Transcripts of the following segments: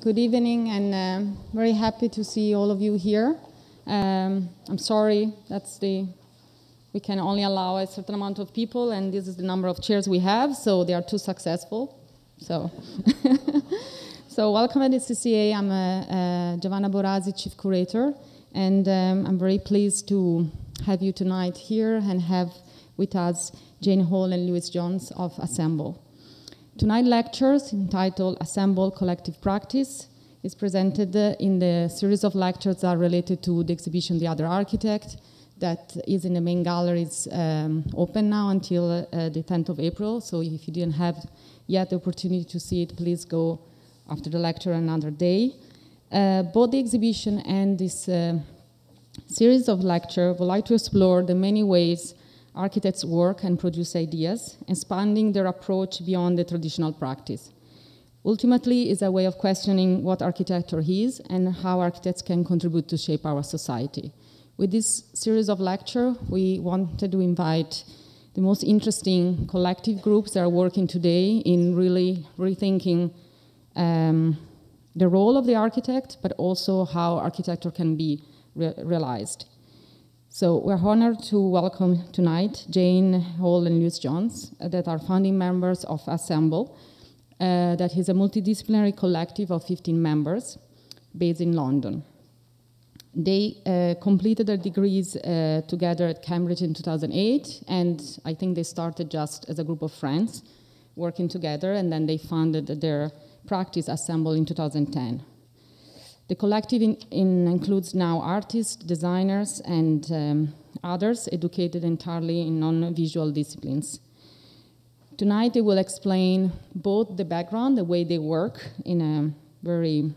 Good evening, and very happy to see all of you here. I'm sorry, we can only allow a certain amount of people, and this is the number of chairs we have, so they are too successful. So, so welcome at the CCA. I'm Giovanna Borazzi, Chief Curator, and I'm very pleased to have you tonight here and have with us Jane Hall and Lewis Jones of Assemble. Tonight's lectures, entitled Assemble Collective Practice, is presented in the series of lectures that are related to the exhibition The Other Architect, that is in the main galleries open now until the 10th of April. So if you didn't have yet the opportunity to see it, please go after the lecture another day. Both the exhibition and this series of lectures would like to explore the many ways architects work and produce ideas, expanding their approach beyond the traditional practice. Ultimately, it's a way of questioning what architecture is and how architects can contribute to shape our society. With this series of lectures, we wanted to invite the most interesting collective groups that are working today in really rethinking the role of the architect, but also how architecture can be realized. So we're honored to welcome tonight Jane Hall and Lewis Jones, that are founding members of Assemble, that is a multidisciplinary collective of 15 members based in London. They completed their degrees together at Cambridge in 2008, and I think they started just as a group of friends working together, and then they founded their practice Assemble in 2010. The collective includes now artists, designers, and others educated entirely in non-visual disciplines. Tonight they will explain both the background, the way they work in a very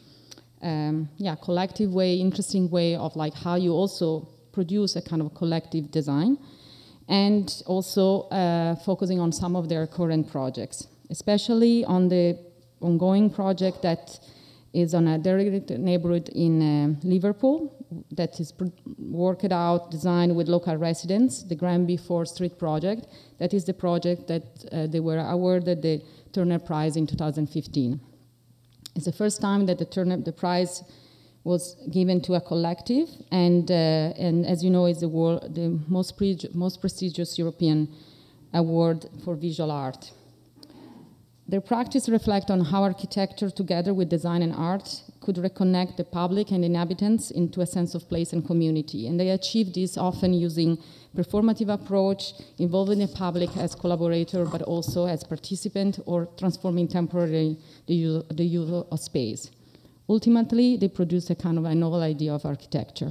collective way, interesting way of like how you also produce a kind of collective design, and also focusing on some of their current projects, especially on the ongoing project that is on a derelict neighborhood in Liverpool that is worked out, designed with local residents, the Granby 4th Street project. That is the project that they were awarded the Turner Prize in 2015. It's the first time that the prize was given to a collective, and as you know, it's the most prestigious European award for visual art. Their practice reflects on how architecture, together with design and art, could reconnect the public and inhabitants into a sense of place and community. And they achieve this often using performative approach, involving the public as collaborator, but also as participant, or transforming temporarily the use of space. Ultimately, they produce a kind of a novel idea of architecture.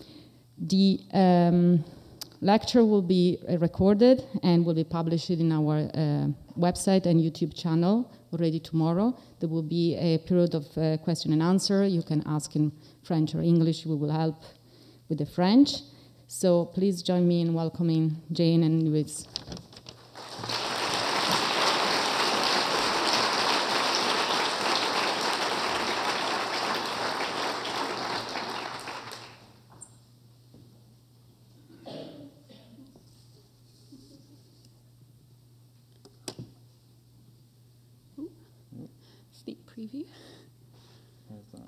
The lecture will be recorded and will be published in our website and YouTube channel already tomorrow. There will be a period of question and answer. You can ask in French or English. We will help with the French. So please join me in welcoming Jane and Lewis. Preview. Where's that?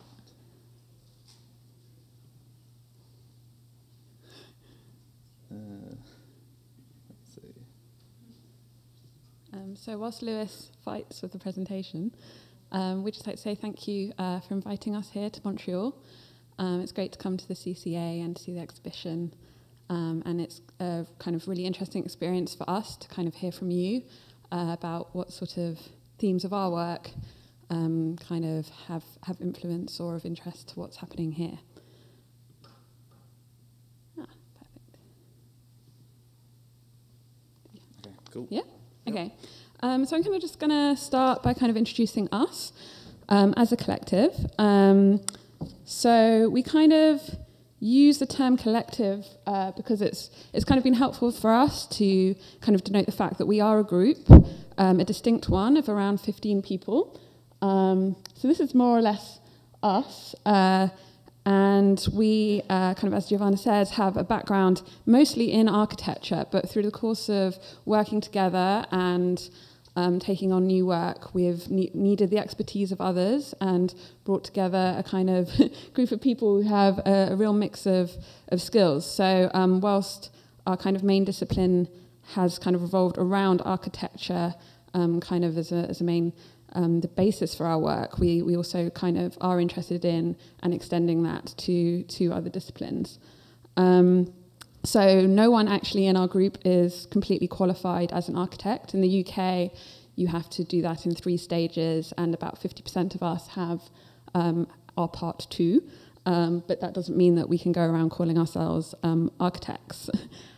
Let's see. So whilst Lewis fights with the presentation, we'd just like to say thank you for inviting us here to Montreal. It's great to come to the CCA and to see the exhibition, and it's a kind of really interesting experience for us to kind of hear from you about what sort of themes of our work kind of have influence or of interest to what's happening here. Perfect. Okay, cool. Yeah? Okay. So I'm kind of just going to start by kind of introducing us as a collective. So we kind of use the term collective because it's kind of been helpful for us to kind of denote the fact that we are a group, a distinct one of around 15 people. So this is more or less us, and we, kind of as Giovanna says, have a background mostly in architecture, but through the course of working together and taking on new work, we've needed the expertise of others and brought together a kind of group of people who have a real mix of skills. So whilst our kind of main discipline has kind of revolved around architecture kind of as a main the basis for our work, we also kind of are interested in and extending that to other disciplines. So no one actually in our group is completely qualified as an architect. In the UK, you have to do that in 3 stages, and about 50% of us have our part 2. But that doesn't mean that we can go around calling ourselves architects.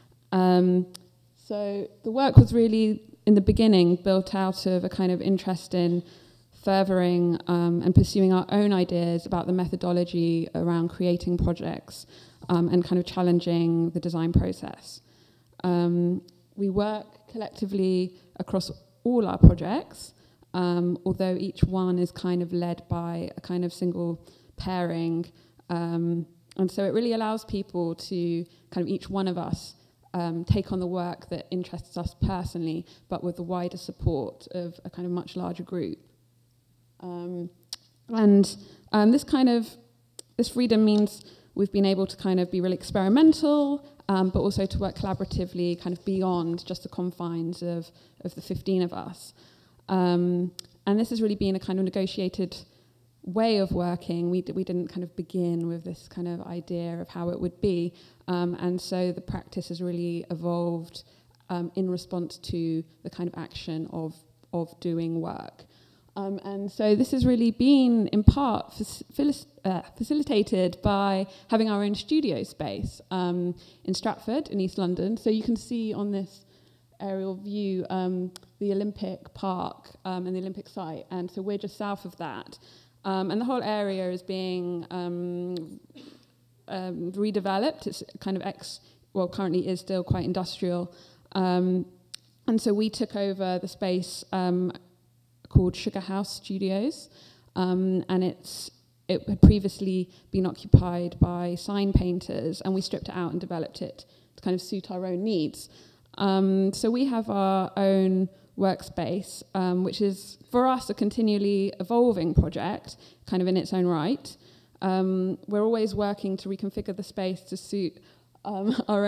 So the work was really, in the beginning, built out of a kind of interest in furthering and pursuing our own ideas about the methodology around creating projects and kind of challenging the design process. We work collectively across all our projects, although each one is kind of led by a kind of single pairing. And so it really allows people to kind of each one of us take on the work that interests us personally, but with the wider support of a kind of much larger group. This freedom means we've been able to kind of be really experimental, but also to work collaboratively kind of beyond just the confines of the 15 of us. And this has really been a kind of negotiated way of working. We didn't kind of begin with this kind of idea of how it would be. And so the practice has really evolved in response to the kind of action of doing work. And so this has really been, in part, facilitated by having our own studio space in Stratford, in East London. So you can see on this aerial view the Olympic Park and the Olympic site. And so we're just south of that. And the whole area is being redeveloped. It's kind of currently is still quite industrial. And so we took over the space called Sugar House Studios, and it had previously been occupied by sign painters, and we stripped it out and developed it to kind of suit our own needs. So we have our own workspace, which is for us a continually evolving project, kind of in its own right. We're always working to reconfigure the space to suit our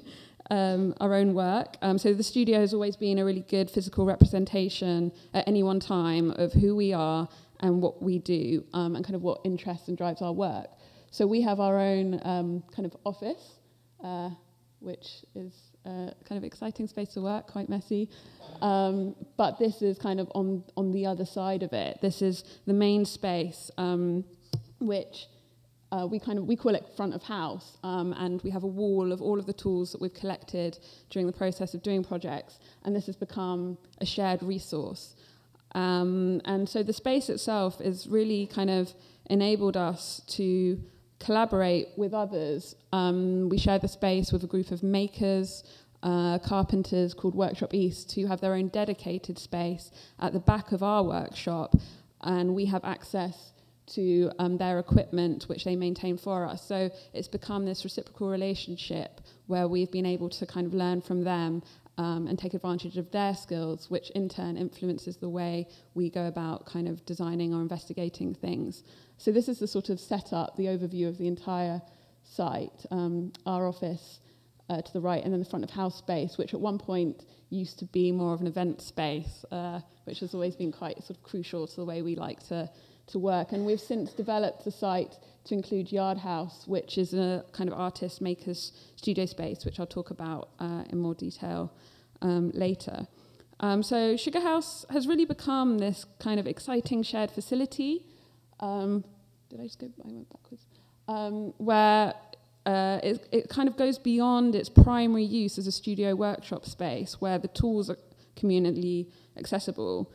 own work. So the studio has always been a really good physical representation at any one time of who we are and what we do, and kind of what interests and drives our work. So we have our own kind of office, which is a kind of exciting space to work, quite messy. But this is kind of on the other side of it. This is the main space, which we call it front of house, and we have a wall of all of the tools that we've collected during the process of doing projects, and this has become a shared resource. And so the space itself is really kind of enabled us to collaborate with others. We share the space with a group of makers, carpenters called Workshop East, who have their own dedicated space at the back of our workshop, and we have access to their equipment, which they maintain for us. So it's become this reciprocal relationship where we've been able to kind of learn from them and take advantage of their skills, which in turn influences the way we go about kind of designing or investigating things. So this is the sort of setup, the overview of the entire site. Our office to the right, and then the front of house space, which at one point used to be more of an event space, which has always been quite sort of crucial to the way we like to work. And we've since developed the site to include Yard House, which is a kind of artist makers studio space, which I'll talk about in more detail later. So Sugar House has really become this kind of exciting shared facility. Did I just go? I went backwards. Where it kind of goes beyond its primary use as a studio workshop space, where the tools are communally accessible.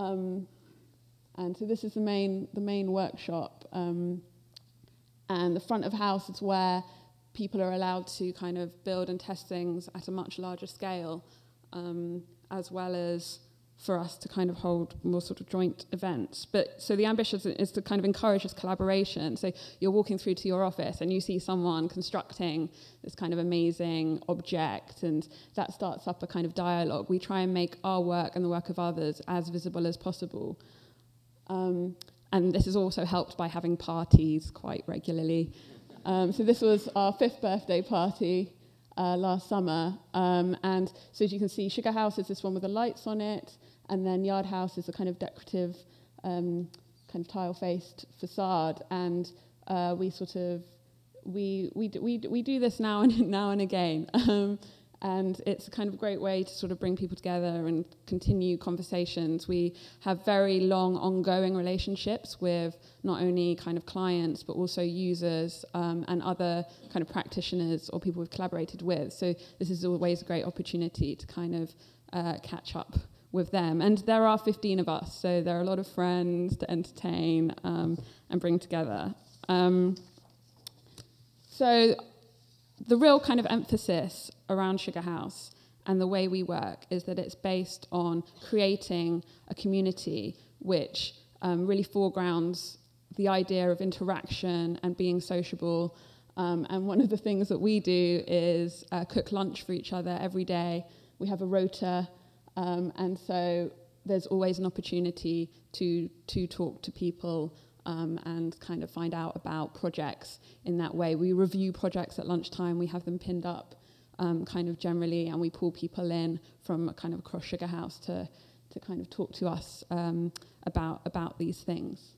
And so this is the main workshop, and the front of house is where people are allowed to kind of build and test things at a much larger scale, as well as for us to kind of hold more sort of joint events. But so the ambition is to kind of encourage this collaboration. So you're walking through to your office and you see someone constructing this kind of amazing object, and that starts up a kind of dialogue. We try and make our work and the work of others as visible as possible. And this is also helped by having parties quite regularly. So this was our 5th birthday party last summer. And so as you can see, Sugar House is this one with the lights on it, and then Yard House is a kind of decorative, kind of tile-faced facade. And we do this now and again. And it's a kind of great way to sort of bring people together and continue conversations. We have very long ongoing relationships with not only kind of clients, but also users and other kind of practitioners or people we've collaborated with. So this is always a great opportunity to kind of catch up with them. And there are 15 of us, so there are a lot of friends to entertain and bring together. So the real kind of emphasis around Sugar House and the way we work is that it's based on creating a community which really foregrounds the idea of interaction and being sociable. And one of the things that we do is cook lunch for each other every day. We have a rota, and so there's always an opportunity to talk to people and kind of find out about projects in that way. We review projects at lunchtime. We have them pinned up kind of generally, and we pull people in from kind of across Sugar House to kind of talk to us about these things.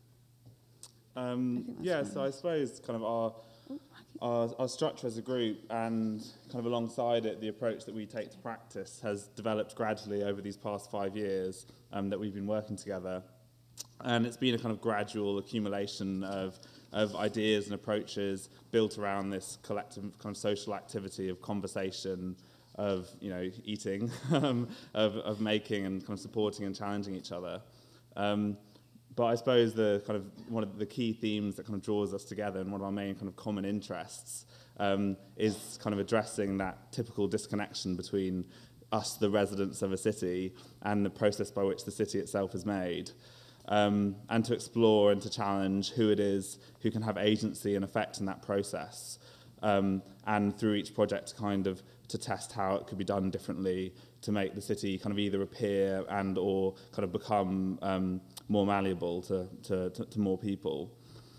Yeah, so I suppose kind of our structure as a group and kind of alongside it, the approach that we take to practice has developed gradually over these past 5 years that we've been working together. And it's been a kind of gradual accumulation of ideas and approaches built around this collective kind of social activity of conversation, of eating, of making and kind of supporting and challenging each other. But I suppose the kind of one of the key themes that kind of draws us together and one of our main kind of common interests is kind of addressing that typical disconnection between us, the residents of a city, and the process by which the city itself is made. And to explore and to challenge who it is who can have agency and effect in that process, and through each project to test how it could be done differently to make the city kind of either appear and or kind of become more malleable to more people.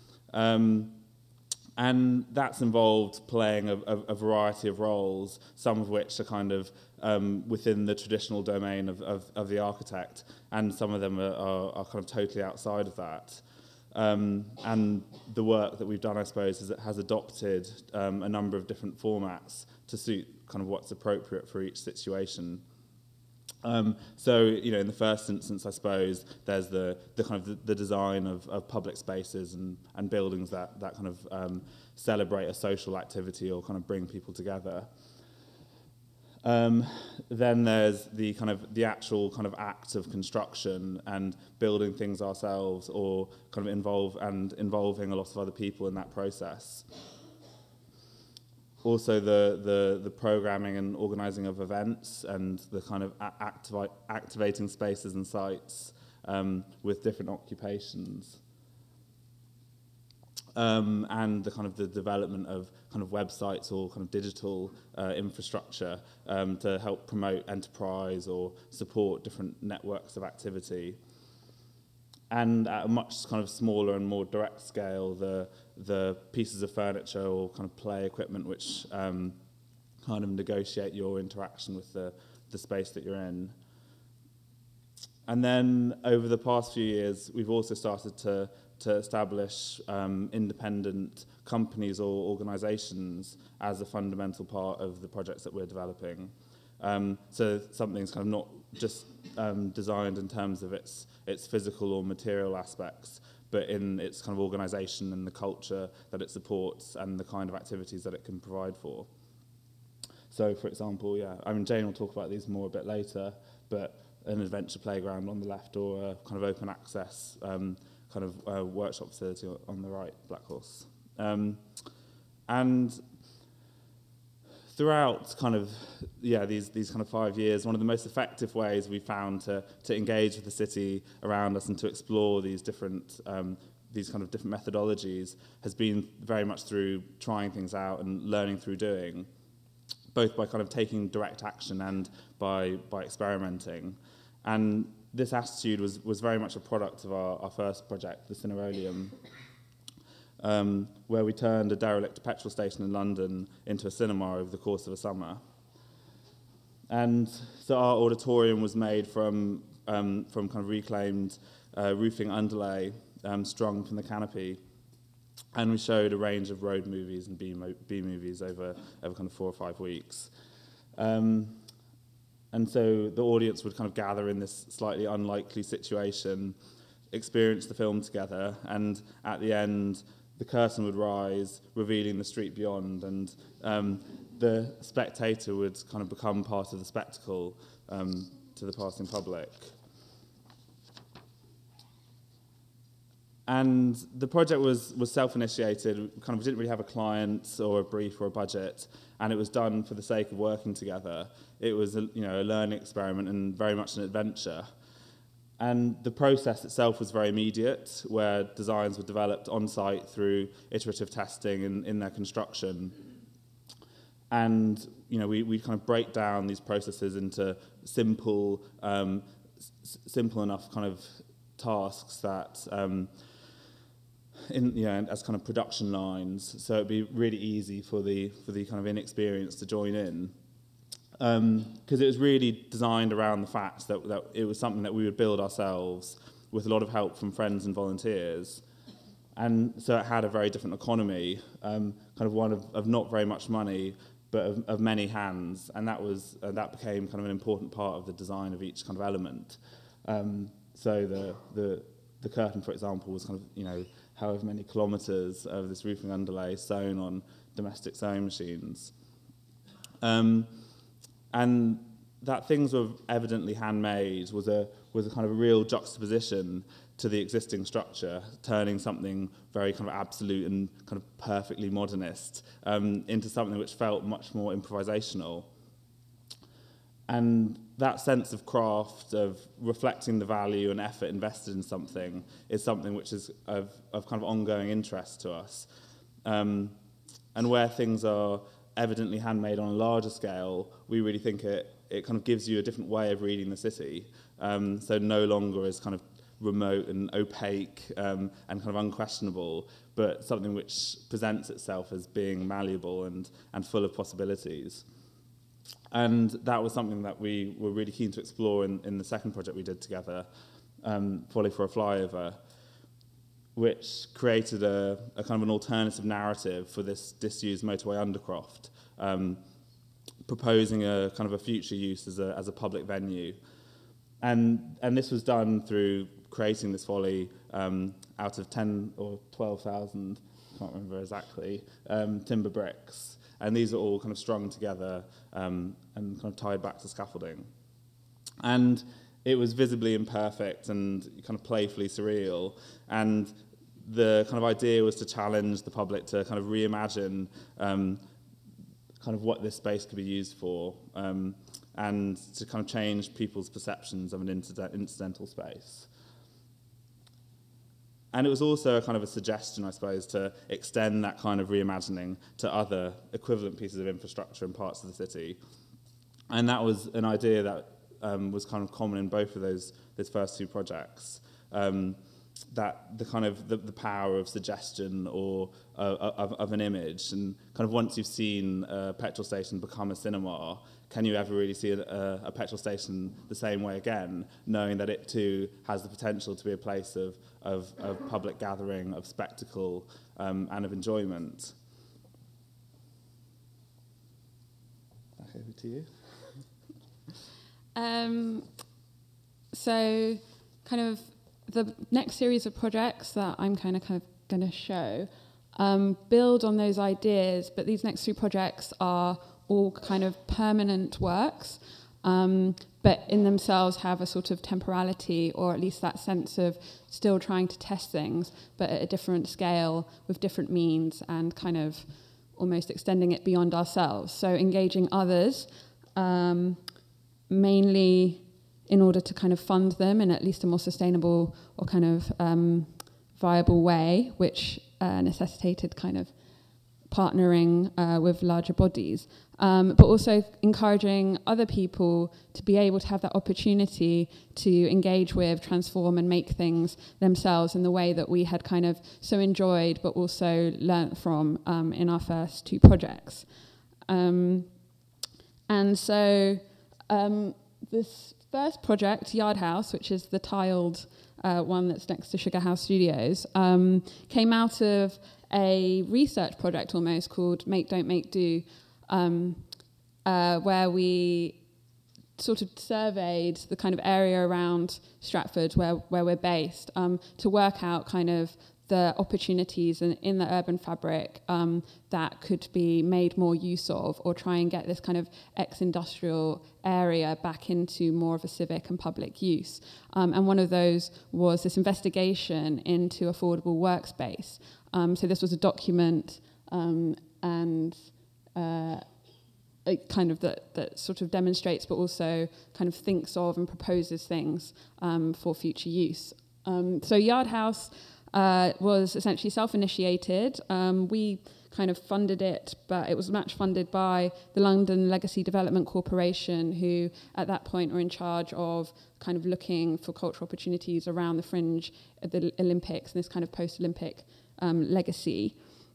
And that's involved playing a variety of roles, some of which are kind of within the traditional domain of the architect, and some of them are kind of totally outside of that. And the work that we've done, I suppose, is it has adopted a number of different formats to suit kind of what's appropriate for each situation. So, in the first instance, I suppose, there's the kind of the design of public spaces and buildings that kind of celebrate a social activity or kind of bring people together. Then there's the actual kind of act of construction and building things ourselves or kind of involving a lot of other people in that process. Also the programming and organising of events and the kind of activating spaces and sites with different occupations. And the development of kind of websites or kind of digital infrastructure to help promote enterprise or support different networks of activity. And at a much kind of smaller and more direct scale, the pieces of furniture or kind of play equipment which kind of negotiate your interaction with the space that you're in. And then over the past few years, we've also started to establish independent companies or organisations as a fundamental part of the projects that we're developing. So something's kind of not just designed in terms of its physical or material aspects, but in its kind of organisation and the culture that it supports and the kind of activities that it can provide for. So, for example, Jane will talk about these more a bit later, but an adventure playground on the left or a kind of open access workshop facility on the right, Black Horse. And throughout kind of these kind of 5 years, one of the most effective ways we found to engage with the city around us and to explore these different different methodologies has been very much through trying things out and learning through doing, both by kind of taking direct action and by experimenting. And this attitude was very much a product of our first project, the Cineroleum, where we turned a derelict petrol station in London into a cinema over the course of a summer. And so our auditorium was made from kind of reclaimed roofing underlay strung from the canopy. And we showed a range of road movies and B movies over kind of 4 or 5 weeks. And so the audience would kind of gather in this slightly unlikely situation, experience the film together, and at the end, the curtain would rise, revealing the street beyond, and the spectator would kind of become part of the spectacle to the passing public. And the project was self-initiated. We didn't really have a client or a brief or a budget, and it was done for the sake of working together. It was a learning experiment and very much an adventure. And the process itself was very immediate, where designs were developed on-site through iterative testing in their construction. And we kind of break down these processes into simple enough kind of tasks that as kind of production lines, so it'd be really easy for the kind of inexperienced to join in, because it was really designed around the fact that it was something that we would build ourselves with a lot of help from friends and volunteers, and so it had a very different economy, kind of one of not very much money, but of many hands, and that became kind of an important part of the design of each kind of element. So the curtain, for example, was kind of however many kilometres of this roofing underlay sewn on domestic sewing machines. And that things were evidently handmade was a kind of a real juxtaposition to the existing structure, turning something very kind of absolute and kind of perfectly modernist into something which felt much more improvisational. And that sense of craft, of reflecting the value and effort invested in something, is something which is of kind of ongoing interest to us. And where things are evidently handmade on a larger scale, we really think it kind of gives you a different way of reading the city. So no longer as kind of remote and opaque and kind of unquestionable, but something which presents itself as being malleable and full of possibilities. And that was something that we were really keen to explore in the second project we did together, Folly for a Flyover, which created a kind of an alternative narrative for this disused motorway undercroft, proposing a kind of a future use as a public venue. And this was done through creating this folly out of 10 or 12,000, I can't remember exactly, timber bricks. And these are all kind of strung together and kind of tied back to scaffolding. And it was visibly imperfect and kind of playfully surreal. And the kind of idea was to challenge the public to kind of reimagine kind of what this space could be used for, and to kind of change people's perceptions of an incidental space. And it was also a kind of a suggestion, I suppose, to extend that kind of reimagining to other equivalent pieces of infrastructure in parts of the city. And that was an idea that was kind of common in both of those first two projects, that the kind of the power of suggestion or of an image. And kind of once you've seen a petrol station become a cinema, can you ever really see a petrol station the same way again, knowing that it too has the potential to be a place of public gathering, of spectacle, and of enjoyment? Back over to you. So kind of the next series of projects that I'm kind of going to show build on those ideas, but these next 3 projects are all kind of permanent works, but in themselves have a sort of temporality, or at least that sense of still trying to test things, but at a different scale with different means, and kind of almost extending it beyond ourselves. So engaging others, mainly in order to kind of fund them in at least a more sustainable or kind of viable way, which necessitated kind of partnering with larger bodies, but also encouraging other people to be able to have that opportunity to engage with, transform and make things themselves in the way that we had kind of so enjoyed but also learnt from in our first 2 projects. And so this first project, Yard House, which is the tiled one that's next to Sugar House Studios, came out of a research project almost called Make, Don't Make, Do, where we sort of surveyed the kind of area around Stratford where we're based to work out kind of the opportunities in the urban fabric that could be made more use of, or try and get this kind of ex-industrial area back into more of a civic and public use. And one of those was this investigation into affordable workspace. So this was a document and it kind of that sort of demonstrates but also kind of thinks of and proposes things for future use. So Yard House was essentially self-initiated. We kind of funded it, but it was match funded by the London Legacy Development Corporation, who at that point were in charge of kind of looking for cultural opportunities around the fringe of the Olympics and this kind of post-Olympic legacy.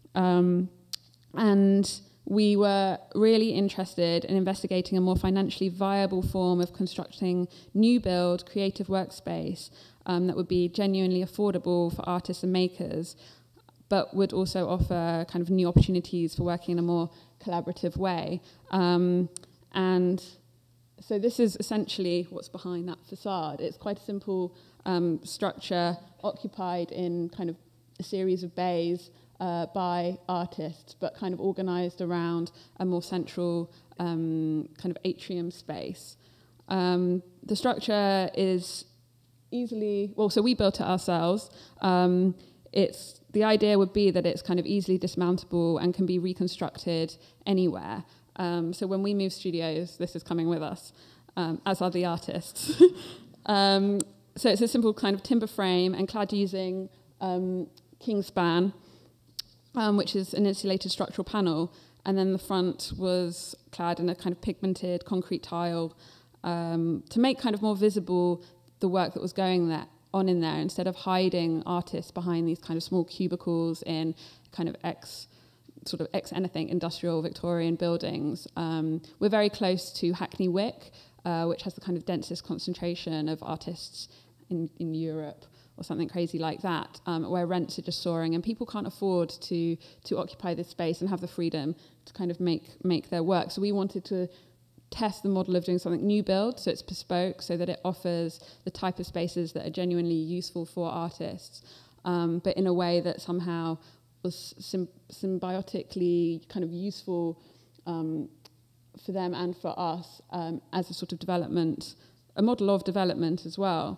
And we were really interested in investigating a more financially viable form of constructing new build creative workspace that would be genuinely affordable for artists and makers, but would also offer kind of new opportunities for working in a more collaborative way. And so this is essentially what's behind that facade. It's quite a simple structure occupied in kind of a series of bays by artists, but kind of organised around a more central kind of atrium space. The structure is easily, well, so we built it ourselves. The idea would be that it's kind of easily dismountable and can be reconstructed anywhere. So when we move studios, this is coming with us, as are the artists. So it's a simple kind of timber frame and clad using Kingspan, which is an insulated structural panel, and then the front was clad in a kind of pigmented concrete tile to make kind of more visible the work that was going on in there, instead of hiding artists behind these kind of small cubicles in kind of ex anything industrial Victorian buildings. We're very close to Hackney Wick, which has the kind of densest concentration of artists in Europe, or something crazy like that, where rents are just soaring and people can't afford to occupy this space and have the freedom to kind of make their work. So we wanted to test the model of doing something new build, so it's bespoke, so that it offers the type of spaces that are genuinely useful for artists, but in a way that somehow was symbiotically kind of useful for them and for us as a sort of development, a model of development as well.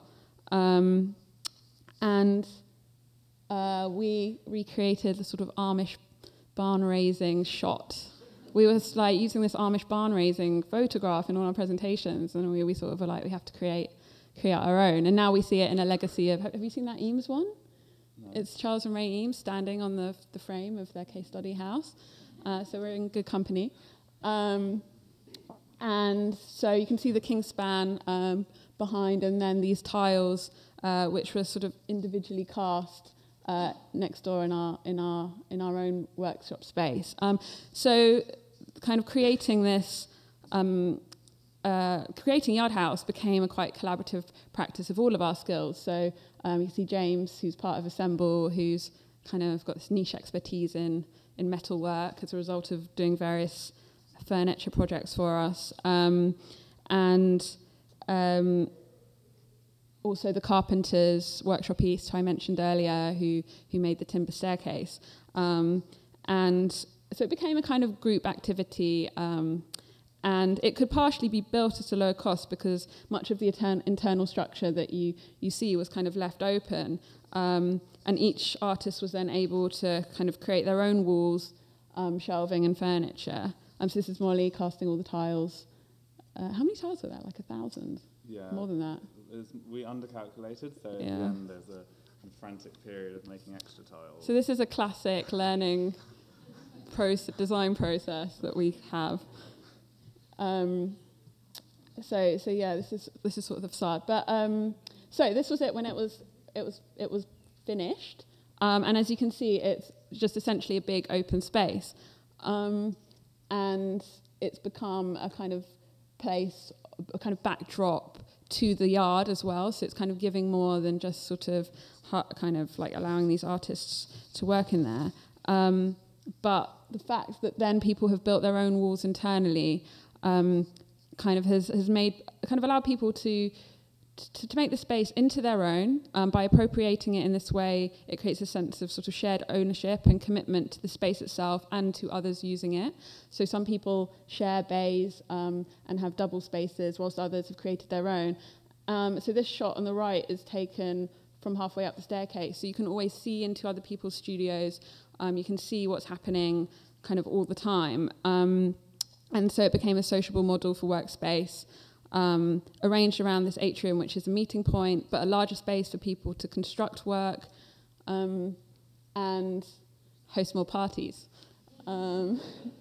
And we recreated the sort of Amish barn raising shot. We were like using this Amish barn raising photograph in all our presentations, and we sort of were like, we have to create our own. And now we see it in a legacy of, have you seen that Eames one? No. It's Charles and Ray Eames standing on the frame of their case study house. So we're in good company. And so you can see the Kingspan behind, and then these tiles, which were sort of individually cast next door in our own workshop space. So kind of creating this, creating Yard House became a quite collaborative practice of all of our skills. So you see James, who's part of Assemble, who's kind of got this niche expertise in metalwork as a result of doing various furniture projects for us. Also the Carpenters Workshop East, who I mentioned earlier, who made the timber staircase. And so it became a kind of group activity, and it could partially be built at a low cost because much of the internal structure that you see was kind of left open. And each artist was then able to kind of create their own walls shelving and furniture. So this is Molly casting all the tiles. How many tiles were there? Like 1,000? Yeah. More than that. We undercalculated, so at the end there's a frantic period of making extra tiles. So this is a classic learning design process that we have. So yeah, this is sort of the facade. But so this was it when it was finished. And as you can see, it's just essentially a big open space. And it's become a kind of place, a kind of backdrop to the yard as well. So it's kind of giving more than just sort of kind of like allowing these artists to work in there. But the fact that then people have built their own walls internally kind of has allowed people to make the space into their own. By appropriating it in this way, it creates a sense of sort of shared ownership and commitment to the space itself and to others using it. So some people share bays and have double spaces, whilst others have created their own. So this shot on the right is taken from halfway up the staircase. So you can always see into other people's studios. You can see what's happening kind of all the time. And so it became a sociable model for workspace. Arranged around this atrium, which is a meeting point, but a larger space for people to construct work and host more parties. So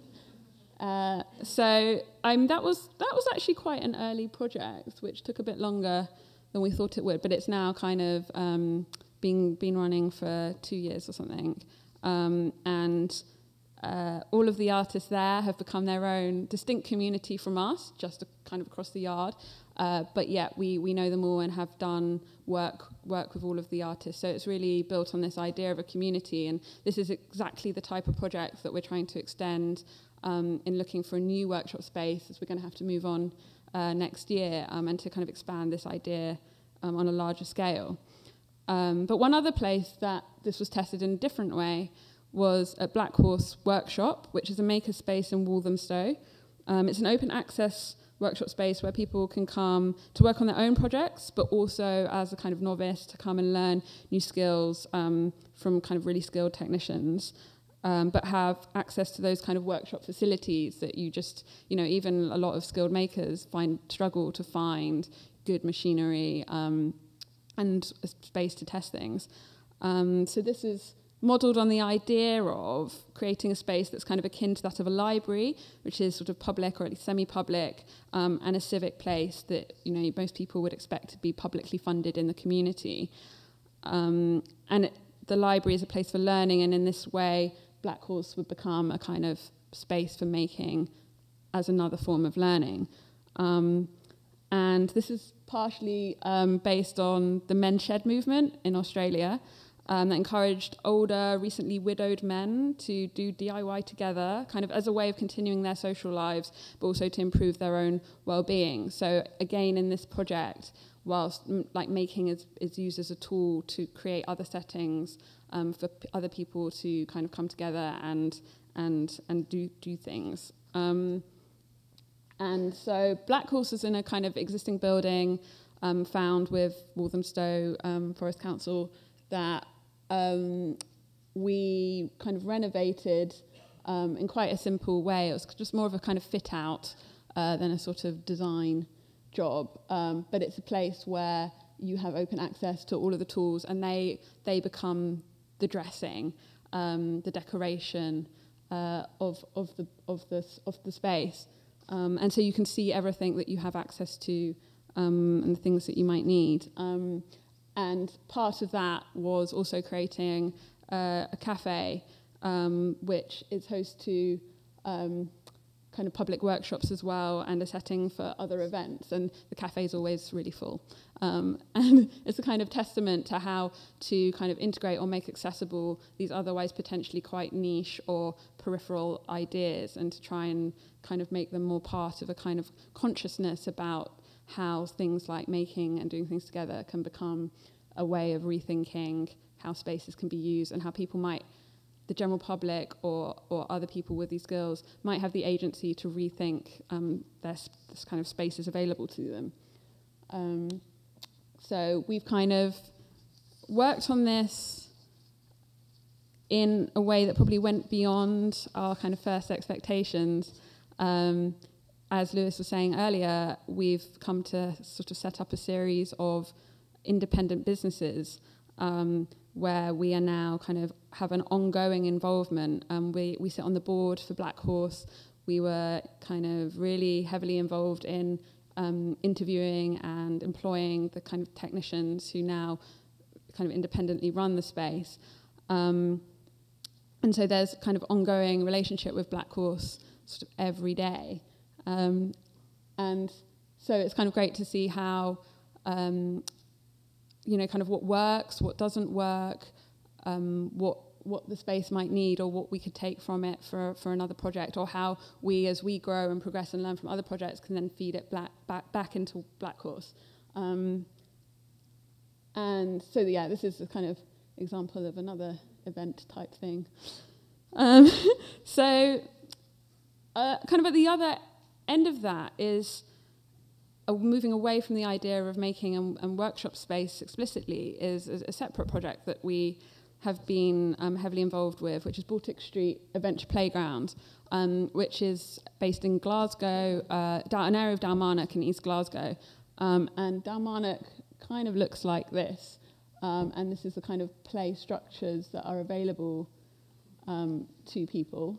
that was actually quite an early project, which took a bit longer than we thought it would, but it's now kind of been running for 2 years or something. And all of the artists there have become their own distinct community from us, just kind of across the yard. But yet we know them all and have done work with all of the artists. So it's really built on this idea of a community. And this is exactly the type of project that we're trying to extend in looking for a new workshop space, as we're going to have to move on next year, and to kind of expand this idea on a larger scale. But one other place that this was tested in a different way was at Black Horse Workshop, which is a maker space in Walthamstow. It's an open access workshop space where people can come to work on their own projects, but also as a kind of novice to come and learn new skills from kind of really skilled technicians, but have access to those kind of workshop facilities that you just, even a lot of skilled makers struggle to find good machinery and a space to test things. So this is modelled on the idea of creating a space that's kind of akin to that of a library, which is sort of public or at least semi-public, and a civic place that most people would expect to be publicly funded in the community. The library is a place for learning, and in this way, Black Horse would become a kind of space for making as another form of learning. And this is partially based on the Men's Shed movement in Australia, that encouraged older, recently widowed men to do DIY together, kind of as a way of continuing their social lives, but also to improve their own well-being. So again, in this project, whilst making is used as a tool to create other settings for other people to kind of come together and do things. And so Black Horse is in a kind of existing building found with Walthamstow Forest Council that we kind of renovated in quite a simple way. It was just more of a kind of fit out than a sort of design job. But it's a place where you have open access to all of the tools, and they become the dressing, the decoration of the space. And so you can see everything that you have access to and the things that you might need. And part of that was also creating a cafe, which is host to kind of public workshops as well, and a setting for other events. And the cafe is always really full. And it's a kind of testament to how to kind of integrate or make accessible these otherwise potentially quite niche or peripheral ideas, and to try and kind of make them more part of a kind of consciousness about how things like making and doing things together can become a way of rethinking how spaces can be used, and how people might, the general public or other people with these skills, might have the agency to rethink this kind of spaces available to them. So we've kind of worked on this in a way that probably went beyond our kind of first expectations. As Lewis was saying earlier, we've come to sort of set up a series of independent businesses where we are now kind of have an ongoing involvement. We sit on the board for Black Horse. We were kind of really heavily involved in interviewing and employing the kind of technicians who now kind of independently run the space. And so there's kind of ongoing relationship with Black Horse sort of every day. And so it's kind of great to see how, you know, kind of what works, what doesn't work, what the space might need, or what we could take from it for another project, or how we, as we grow and progress and learn from other projects, can then feed it back into Black Horse. And so, yeah, this is a kind of example of another event type thing. So, kind of at the other end of that is moving away from the idea of making and workshop space explicitly is a separate project that we have been heavily involved with, which is Baltic Street Adventure Playground, which is based in Glasgow, an area of Dalmarnock in East Glasgow. And Dalmarnock kind of looks like this. And this is the kind of play structures that are available to people.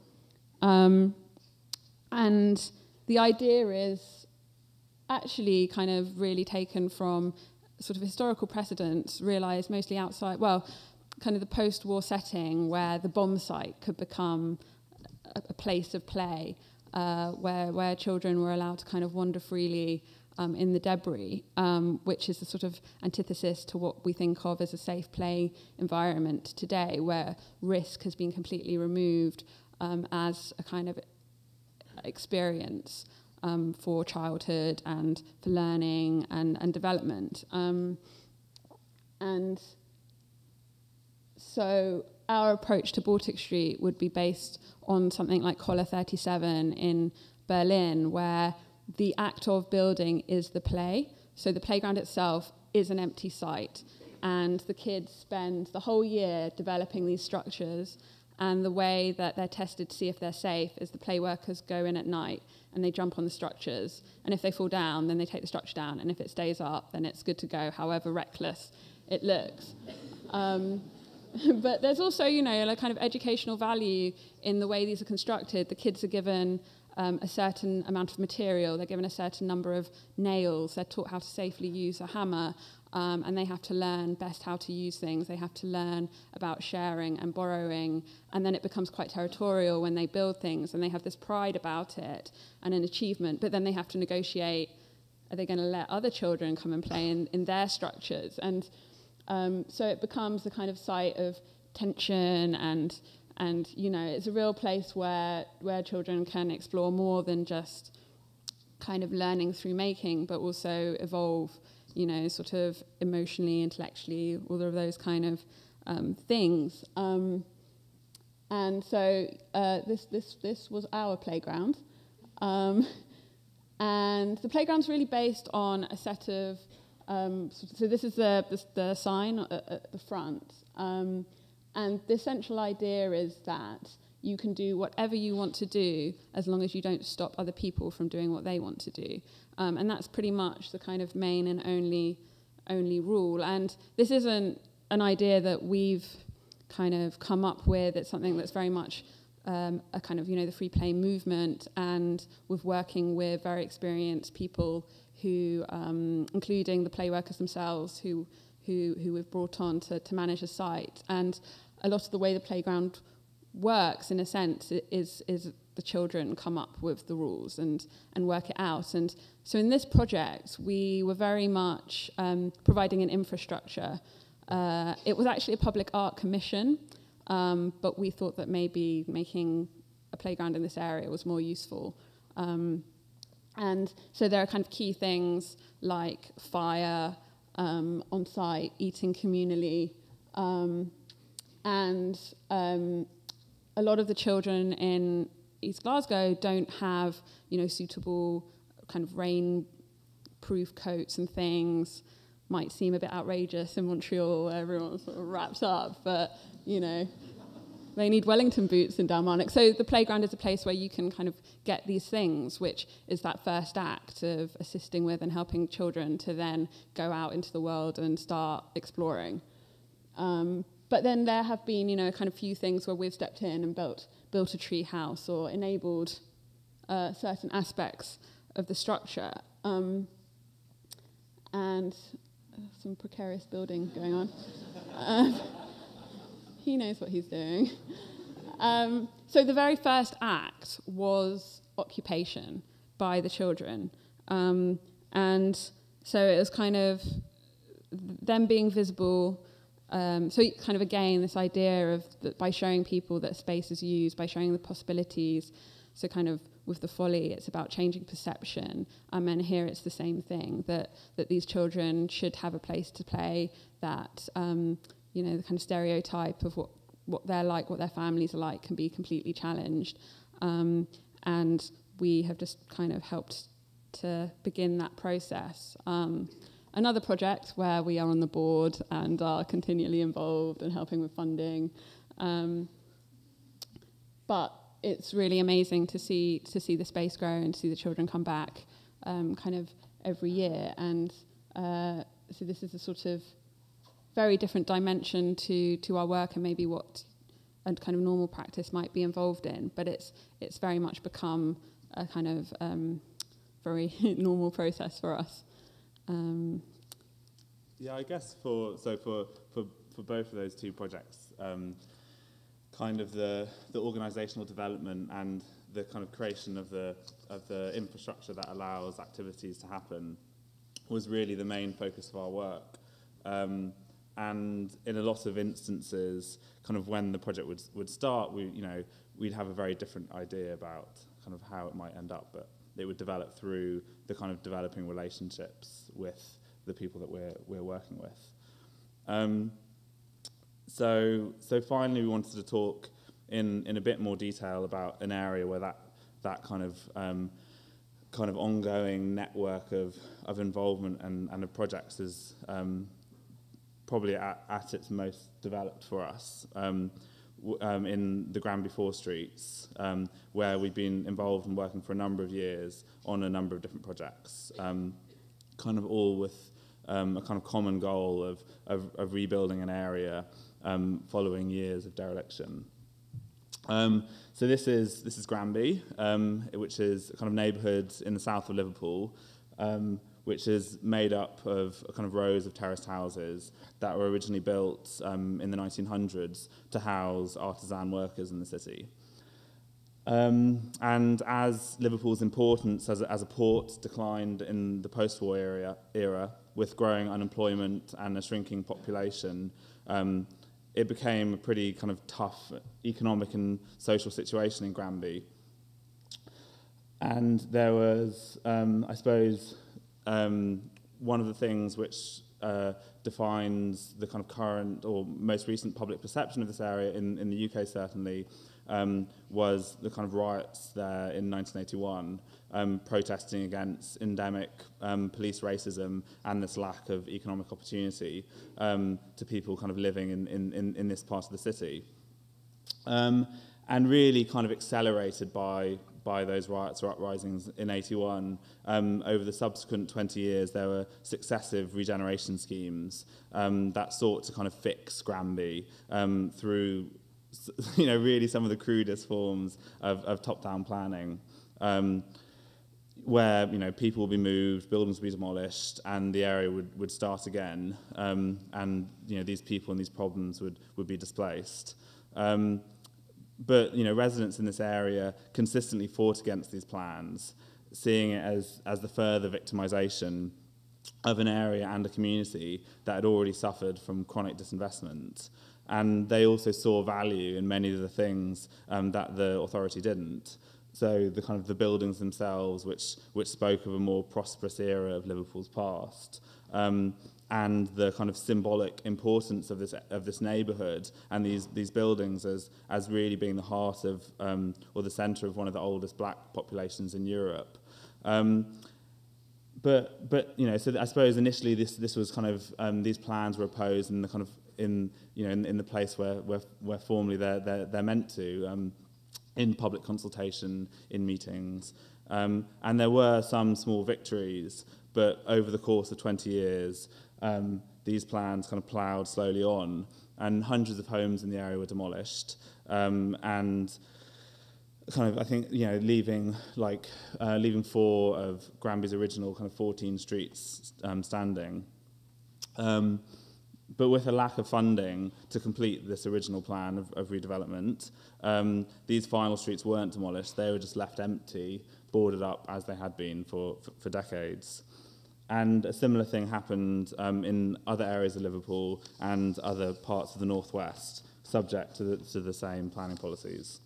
And the idea is actually kind of really taken from sort of historical precedents, realised mostly outside, well, kind of the post-war setting where the bomb site could become a place of play, where children were allowed to kind of wander freely in the debris, which is the sort of antithesis to what we think of as a safe play environment today, where risk has been completely removed as a kind of experience for childhood and for learning and development. And so our approach to Baltic Street would be based on something like Coller 37 in Berlin, where the act of building is the play. So the playground itself is an empty site, and the kids spend the whole year developing these structures. And the way that they're tested to see if they're safe is the play workers go in at night and they jump on the structures. And if they fall down, then they take the structure down. And if it stays up, then it's good to go, however reckless it looks. But there's also, you know, a kind of educational value in the way these are constructed. The kids are given a certain amount of material. They're given a certain number of nails. They're taught how to safely use a hammer. And they have to learn best how to use things. They have to learn about sharing and borrowing. And then it becomes quite territorial when they build things, and they have this pride about it and an achievement. But then they have to negotiate, are they going to let other children come and play in their structures? And so it becomes a kind of site of tension, and you know, it's a real place where children can explore more than just kind of learning through making, but also evolve, you know, sort of emotionally, intellectually, all of those kind of things. And so this was our playground. And the playground's really based on a set of, so this is the sign at the front. And the central idea is that you can do whatever you want to do as long as you don't stop other people from doing what they want to do. And that's pretty much the kind of main and only rule. And this isn't an idea that we've kind of come up with. It's something that's very much a kind of, you know, the free play movement, and with working with very experienced people who, including the play workers themselves, who we've brought on to manage the site. And a lot of the way the playground works, in a sense, is the children come up with the rules and work it out. And so in this project, we were very much providing an infrastructure. It was actually a public art commission, but we thought that maybe making a playground in this area was more useful. And so there are kind of key things like fire on site, eating communally, and a lot of the children in East Glasgow don't have, you know, suitable kind of rain-proof coats and things. Might seem a bit outrageous in Montreal, where everyone sort of wraps up, but, you know, they need Wellington boots in Dalmarnock. So the playground is a place where you can kind of get these things, which is that first act of assisting with and helping children to then go out into the world and start exploring. But then there have been, kind of few things where we've stepped in and built a tree house or enabled certain aspects of the structure. And some precarious building going on. He knows what he's doing. So the very first act was occupation by the children. And so it was kind of them being visible. So kind of again, this idea of that by showing people that space is used, by showing the possibilities. So kind of with the folly, it's about changing perception. And here it's the same thing, that these children should have a place to play, that, the kind of stereotype of what they're like, what their families are like, can be completely challenged. And we have just kind of helped to begin that process. Another project where we are on the board and are continually involved and helping with funding. But it's really amazing to see the space grow and to see the children come back kind of every year. And so this is a sort of very different dimension to our work and maybe what a kind of normal practice might be involved in. But it's very much become a kind of very normal process for us. Yeah, I guess for both of those two projects, kind of the organisational development and the kind of creation of the infrastructure that allows activities to happen was really the main focus of our work. And in a lot of instances, kind of when the project would start, we'd have a very different idea about kind of how it might end up, but it would develop through the kind of developing relationships with the people that we're working with. So finally, we wanted to talk in a bit more detail about an area where that kind of ongoing network of involvement and of projects is probably at its most developed for us. In the Granby Four Streets, where we've been involved and working for a number of years on a number of different projects, kind of all with a kind of common goal of rebuilding an area following years of dereliction. So this is Granby, which is a kind of neighbourhood in the south of Liverpool, which is made up of a kind of rows of terraced houses that were originally built in the 1900s to house artisan workers in the city. And as Liverpool's importance as a port declined in the post-war era, with growing unemployment and a shrinking population, it became a pretty kind of tough economic and social situation in Granby. And there was, I suppose, one of the things which defines the kind of current or most recent public perception of this area in the UK certainly was the kind of riots there in 1981, protesting against endemic police racism and this lack of economic opportunity to people kind of living in this part of the city. And really kind of accelerated by those riots or uprisings in 81. Over the subsequent 20 years, there were successive regeneration schemes that sought to kind of fix Granby through, really some of the crudest forms of top-down planning, where, people will be moved, buildings will be demolished, and the area would start again, and, these people and these problems would be displaced. But residents in this area consistently fought against these plans, seeing it as the further victimisation of an area and a community that had already suffered from chronic disinvestment. And they also saw value in many of the things that the authority didn't. So the kind of the buildings themselves, which spoke of a more prosperous era of Liverpool's past. And the kind of symbolic importance of this neighbourhood and these buildings as really being the heart of or the centre of one of the oldest black populations in Europe. But so I suppose initially this was kind of these plans were opposed in the kind of in the place where formally they're meant to, in public consultation, in meetings. And there were some small victories, but over the course of 20 years, these plans kind of ploughed slowly on, and hundreds of homes in the area were demolished, and kind of, I think, leaving 4 of Granby's original kind of 14 streets standing. But with a lack of funding to complete this original plan of redevelopment, these final streets weren't demolished. They were just left empty, boarded up as they had been for decades. And a similar thing happened in other areas of Liverpool and other parts of the northwest, subject to the same planning policies.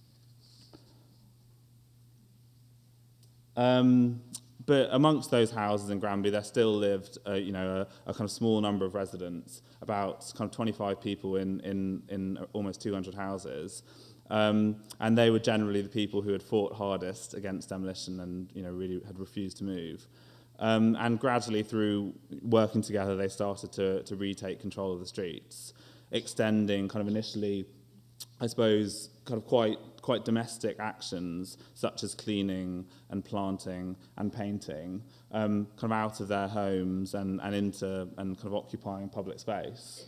But amongst those houses in Granby, there still lived, a kind of small number of residents, about kind of 25 people in almost 200 houses, and they were generally the people who had fought hardest against demolition and really had refused to move. And gradually, through working together, they started to retake control of the streets, extending kind of initially, I suppose, kind of quite domestic actions such as cleaning and planting and painting, kind of out of their homes and into and kind of occupying public space.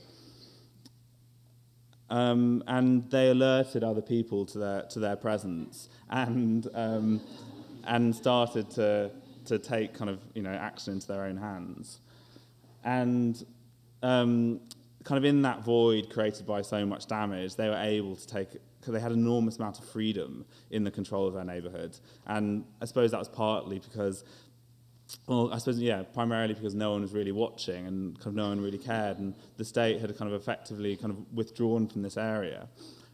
And they alerted other people to their presence and started to take kind of action into their own hands. And kind of in that void created by so much damage, they were able to take, because they had an enormous amount of freedom in the control of their neighbourhood. And I suppose that was partly because, primarily because no one was really watching and kind of no one really cared, and the state had kind of effectively kind of withdrawn from this area.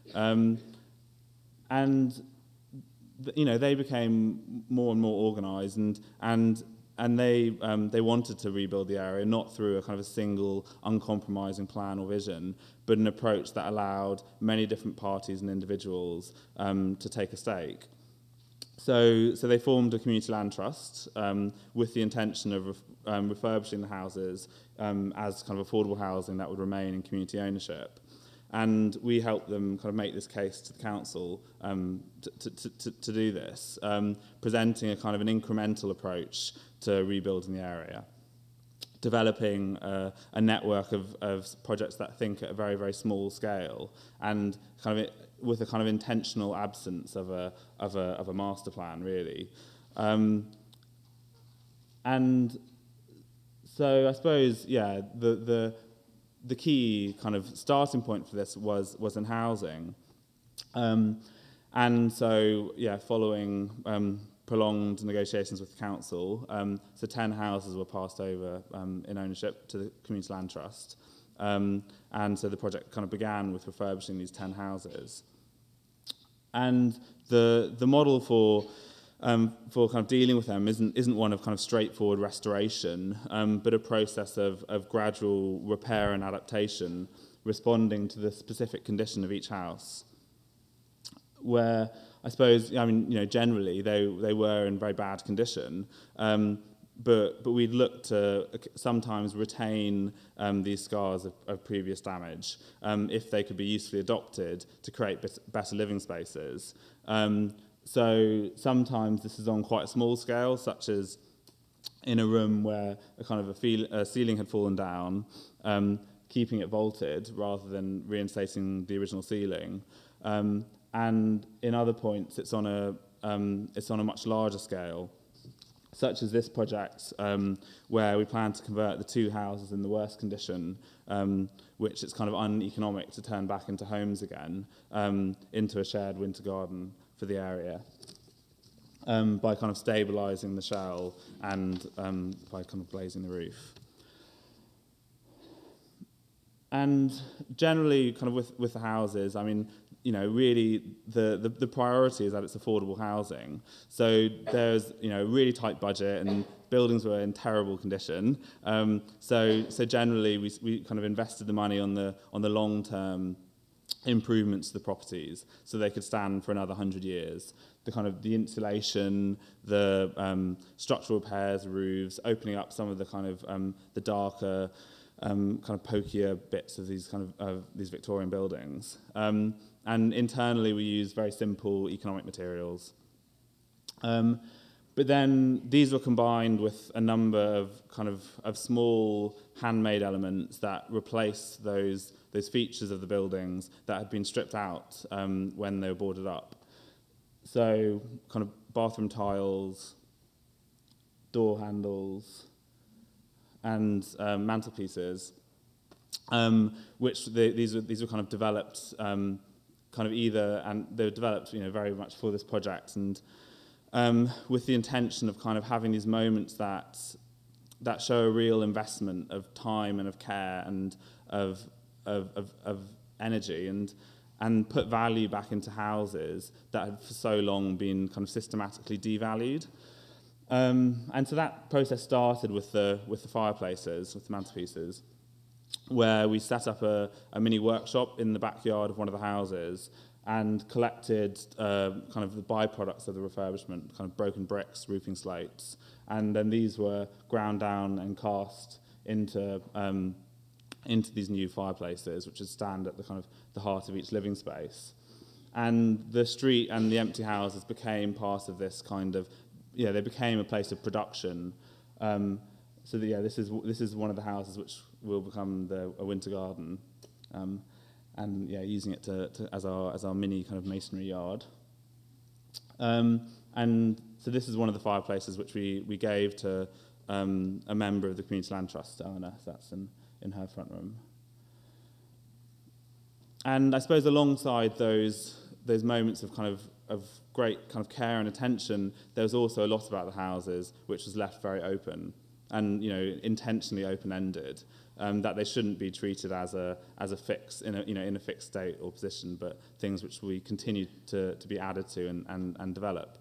They became more and more organised, and they wanted to rebuild the area, not through a kind of a single uncompromising plan or vision, but an approach that allowed many different parties and individuals to take a stake. So they formed a community land trust with the intention of refurbishing the houses as kind of affordable housing that would remain in community ownership. And we helped them kind of make this case to the council to do this, presenting a kind of an incremental approach to rebuilding the area, developing a network of projects that think at a very, very small scale, and kind of with a kind of intentional absence of a master plan, really. And so I suppose, the key kind of starting point for this was in housing. And so, following prolonged negotiations with the council, so 10 houses were passed over in ownership to the Community Land Trust. And so the project kind of began with refurbishing these 10 houses. And the model for kind of dealing with them isn't one of kind of straightforward restoration, but a process of gradual repair and adaptation, responding to the specific condition of each house. Where I suppose, generally they were in very bad condition, but we'd look to sometimes retain these scars of previous damage if they could be usefully adopted to create better living spaces. So sometimes this is on quite a small scale, such as in a room where a kind of a ceiling had fallen down, keeping it vaulted rather than reinstating the original ceiling. And in other points, it's on a much larger scale, such as this project, where we plan to convert the 2 houses in the worst condition, which it's kind of uneconomic to turn back into homes again, into a shared winter garden for the area, by kind of stabilising the shell and by kind of glazing the roof. And generally, kind of with the houses, really the priority is that it's affordable housing. So there's a really tight budget and buildings were in terrible condition. So generally we kind of invested the money on the long-term improvements to the properties so they could stand for another 100 years. The insulation, the structural repairs, roofs, opening up some of the kind of the darker kind of pokier bits of these kind of these Victorian buildings. And internally, we use very simple economic materials. But then these were combined with a number of small handmade elements that replace those features of the buildings that had been stripped out when they were boarded up. So kind of bathroom tiles, door handles, and mantelpieces, which these were kind of developed and they were developed very much for this project, and with the intention of kind of having these moments that show a real investment of time and of care and of energy and put value back into houses that had for so long been kind of systematically devalued. And so that process started with the fireplaces, with the mantelpieces, where we set up a mini workshop in the backyard of one of the houses and collected kind of the byproducts of the refurbishment, kind of broken bricks, roofing slates, and then these were ground down and cast into these new fireplaces, which would stand at the kind of the heart of each living space. And the street and the empty houses became part of this kind of, they became a place of production. This is one of the houses which will become a winter garden. And using it as our mini kind of masonry yard. And so this is one of the fireplaces which we gave to a member of the Community Land Trust, Eleanor. So that's in her front room. And I suppose alongside those moments of kind of great kind of care and attention, there was also a lot about the houses which was left very open and intentionally open-ended. That they shouldn't be treated as a fix in a fixed state or position, but things which we continue to be added to and develop.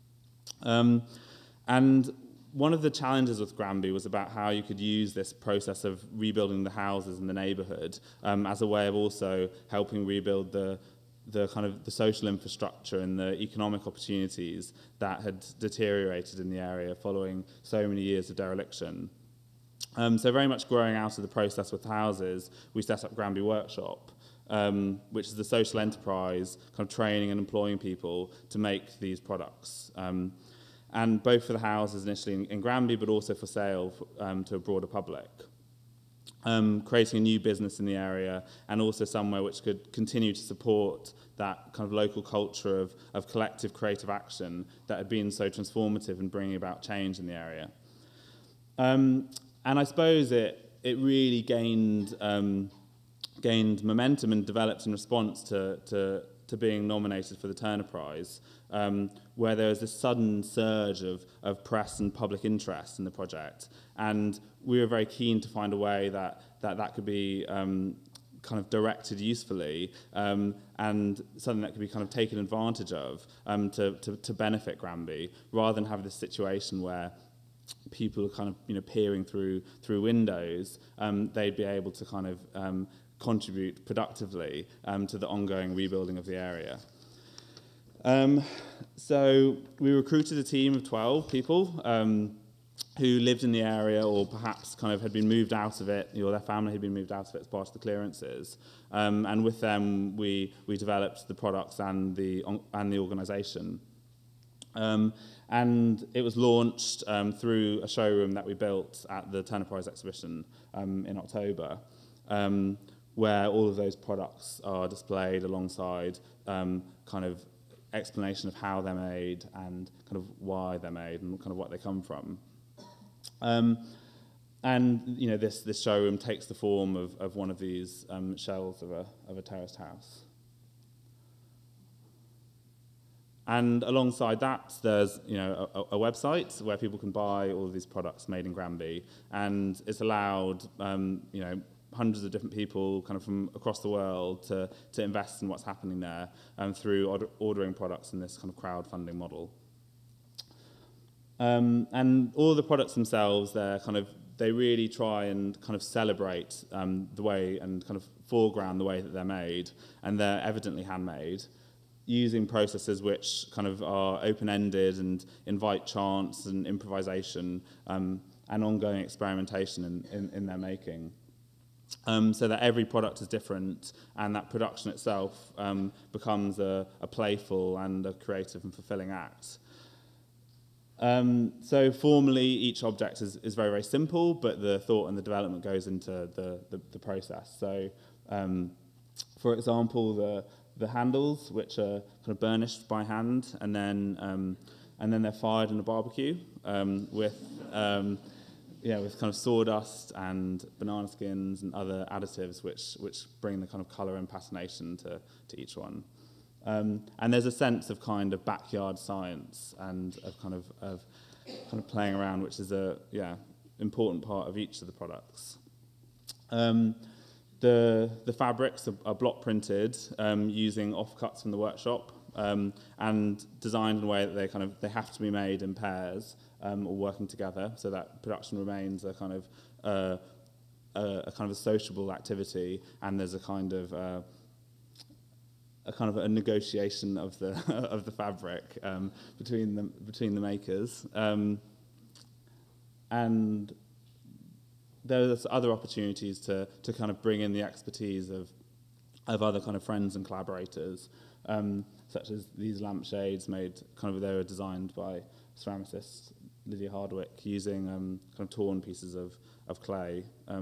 And one of the challenges with Granby was about how you could use this process of rebuilding the houses in the neighbourhood as a way of also helping rebuild the kind of the social infrastructure and the economic opportunities that had deteriorated in the area following so many years of dereliction. So very much growing out of the process with houses, we set up Granby Workshop, which is the social enterprise, kind of training and employing people to make these products. And both for the houses initially in Granby, but also for sale to a broader public. Creating a new business in the area and also somewhere which could continue to support that kind of local culture of collective creative action that had been so transformative in bringing about change in the area. And I suppose it really gained momentum and developed in response to being nominated for the Turner Prize, where there was this sudden surge of press and public interest in the project. And we were very keen to find a way that could be kind of directed usefully and something that could be kind of taken advantage of to benefit Granby, rather than have this situation where people are kind of peering through windows. They'd be able to kind of contribute productively to the ongoing rebuilding of the area. So we recruited a team of 12 people who lived in the area or perhaps kind of had been moved out of it, or their family had been moved out of it as part of the clearances. And with them, we developed the products and the organisation. And it was launched through a showroom that we built at the Turner Prize exhibition in October, where all of those products are displayed alongside kind of explanation of how they're made and kind of why they're made and kind of what they come from. And this showroom takes the form of one of these shells of a terraced house. And alongside that, there's a website where people can buy all of these products made in Granby, and it's allowed hundreds of different people kind of from across the world to invest in what's happening there through ordering products in this kind of crowdfunding model. And all of the products themselves, they really try and kind of celebrate the way and kind of foreground the way that they're made, and they're evidently handmade, using processes which kind of are open-ended and invite chance and improvisation and ongoing experimentation in their making. so that every product is different, and that production itself becomes a playful and a creative and fulfilling act. So formally, each object is very, very simple, but the thought and the development goes into the process. So, for example, the handles, which are kind of burnished by hand, and then they're fired in a barbecue with kind of sawdust and banana skins and other additives, which bring the kind of colour and patination to each one. And there's a sense of kind of backyard science and of kind of playing around, which is a important part of each of the products. The fabrics are block printed using offcuts from the workshop and designed in a way that they have to be made in pairs or working together, so that production remains a kind of a sociable activity, and there's a kind of a negotiation of the of the fabric between the makers, and there's other opportunities to kind of bring in the expertise of other kind of friends and collaborators, such as these lampshades they were designed by ceramicist Lydia Hardwick using kind of torn pieces of clay.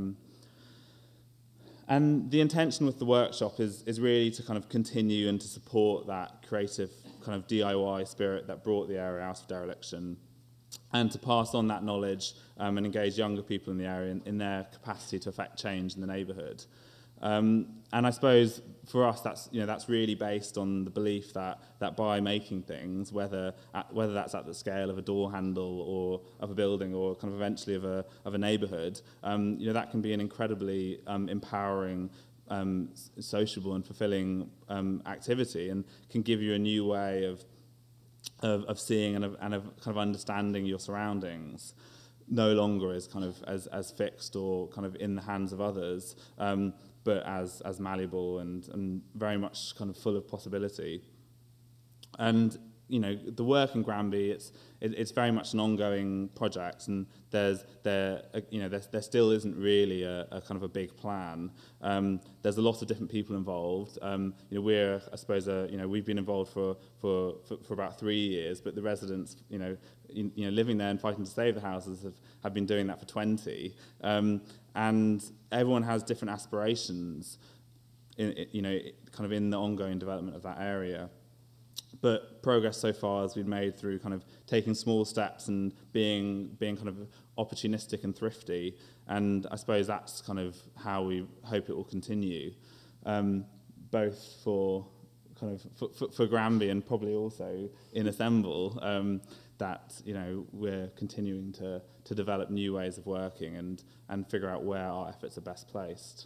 And the intention with the workshop is really to kind of continue and to support that creative kind of DIY spirit that brought the area out of dereliction, and to pass on that knowledge and engage younger people in the area in their capacity to affect change in the neighbourhood. And I suppose for us, that's really based on the belief that by making things, whether that's at the scale of a door handle or of a building or kind of eventually of a neighbourhood, that can be an incredibly empowering, sociable and fulfilling activity, and can give you a new way of seeing and of kind of understanding your surroundings. No longer as kind of as fixed or kind of in the hands of others, but as malleable and very much kind of full of possibility. And the work in Granby, it's very much an ongoing project, and there still isn't really a kind of a big plan. There's a lot of different people involved. We're, I suppose, we've been involved for about 3 years, but the residents, living there and fighting to save the houses have been doing that for 20. And everyone has different aspirations, kind of in the ongoing development of that area. But progress so far has been made through kind of taking small steps and being kind of opportunistic and thrifty. And I suppose that's kind of how we hope it will continue, both for kind of for Granby and probably also in Assemble. That we're continuing to develop new ways of working and figure out where our efforts are best placed.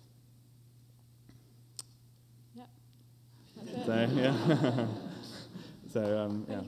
Yeah. So yeah. So yeah.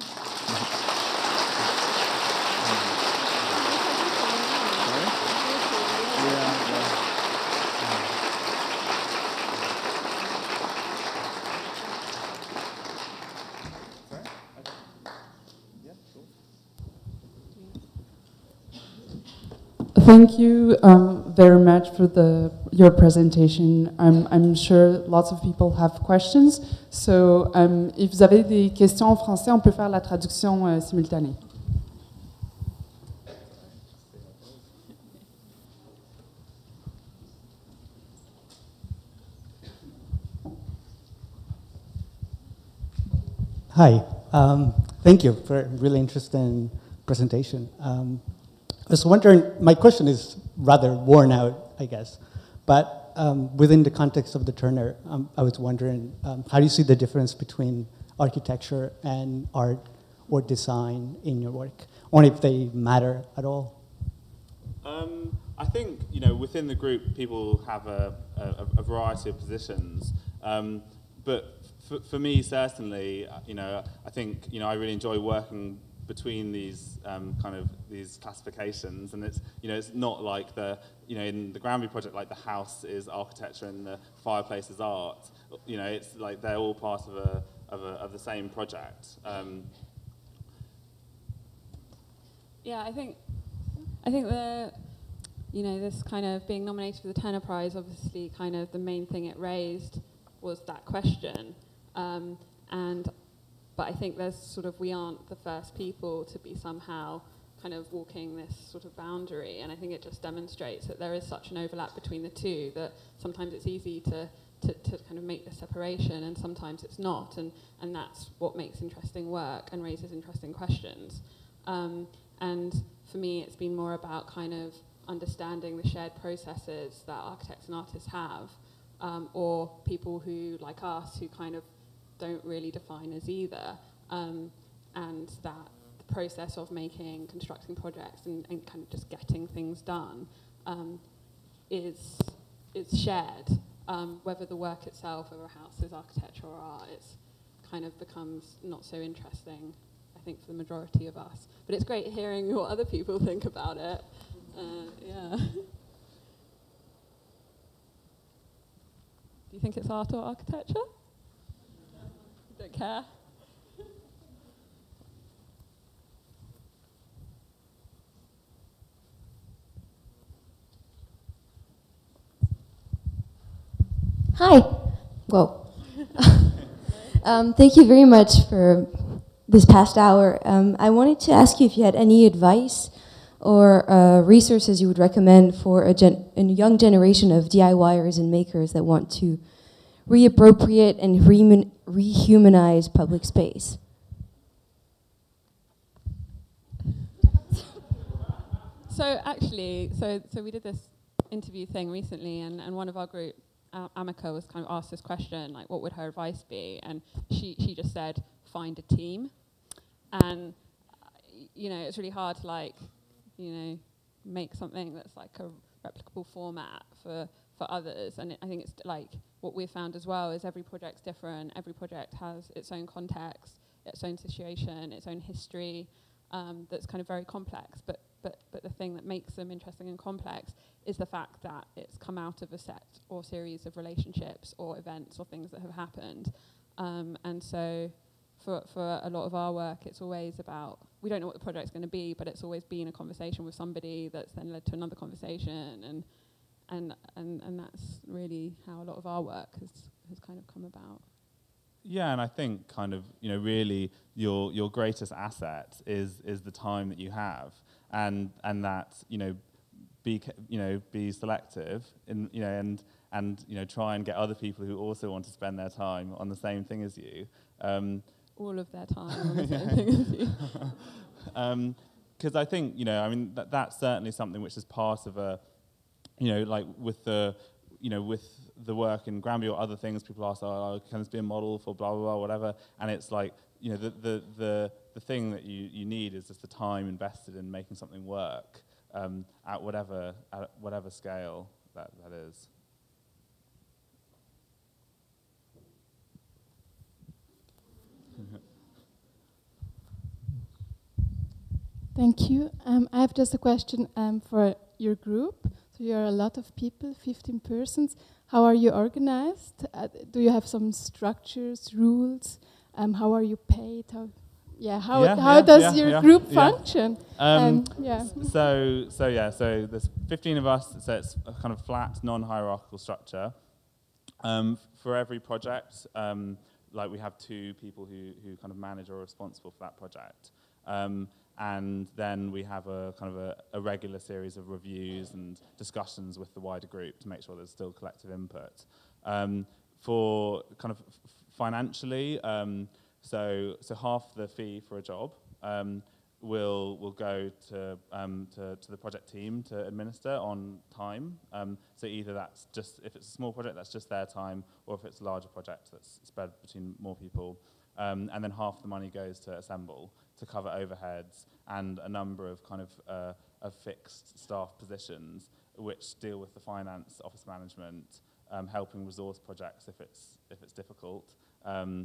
Thank you very much for your presentation. I'm sure lots of people have questions. So, if vous avez des questions en français, on peut faire la traduction simultanée. Hi, thank you for a really interesting presentation. I was wondering, my question is rather worn out, I guess, but within the context of the Turner, I was wondering, how do you see the difference between architecture and art or design in your work, or if they matter at all? I think, within the group, people have a variety of positions, but for me, certainly, I think, I really enjoy working between these these classifications, and it's not like in the Granby project, like the house is architecture and the fireplace is art. It's like they're all part of the same project. Yeah, I think the you know, this kind of being nominated for the Turner Prize, obviously kind of the main thing it raised was that question. But I think there's sort of, we aren't the first people to be somehow kind of walking this sort of boundary, and I think it just demonstrates that there is such an overlap between the two that sometimes it's easy to kind of make the separation, and sometimes it's not, and that's what makes interesting work and raises interesting questions. And for me, it's been more about kind of understanding the shared processes that architects and artists have, or people who, like us, who kind of don't really define as either, and that the process of constructing projects and kind of just getting things done is shared. Whether the work itself, whether a house is architecture or art, it's kind of becomes not so interesting, I think, for the majority of us. But it's great hearing what other people think about it. Yeah. Do you think it's art or architecture? You don't care? Hi. Whoa. Thank you very much for this past hour. I wanted to ask you if you had any advice or resources you would recommend for a young generation of DIYers and makers that want to reappropriate and rehumanize public space. So actually, so we did this interview thing recently, and one of our group, Amika, was kind of asked this question, like, what would her advice be? And she just said, find a team. And, you know, it's really hard to, like, you know, make something that's like a replicable format for others. And I think it's like what we've found as well is every project's different. Every project has its own context, its own situation, its own history, that's kind of very complex. But the thing that makes them interesting and complex is the fact that it's come out of a set or series of relationships or events or things that have happened. And so for a lot of our work, it's always about, we don't know what the project's going to be, but it's always been a conversation with somebody that's then led to another conversation, and that's really how a lot of our work has kind of come about. Yeah, and I think kind of, you know, really your greatest asset is the time that you have, and that, you know, be selective in, you know, and you know, try and get other people who also want to spend their time on the same thing as you. All of their time on the same thing as you. Because I think, you know, I mean, that's certainly something which is part of a, you know, like with the, you know, with the work in Granby or other things, people ask, oh, can this be a model for blah, blah, blah, whatever, and it's like, you know, the thing that you need is just the time invested in making something work at whatever scale that is. Thank you. I have just a question for your group. So you're a lot of people, 15 persons. How are you organized? Do you have some structures, rules? How are you paid? How does your group function? So there's 15 of us, so it's a kind of flat, non-hierarchical structure. For every project, like we have 2 people who kind of manage or are responsible for that project. And then we have a kind of a regular series of reviews and discussions with the wider group to make sure there's still collective input. For kind of financially, so half the fee for a job will go to the project team to administer on time. So either that's just, if it's a small project, that's just their time, or if it's a larger project, that's spread between more people. And then half the money goes to Assemble to cover overheads and a number of kind of fixed staff positions which deal with the finance, office management, helping resource projects if it's difficult, and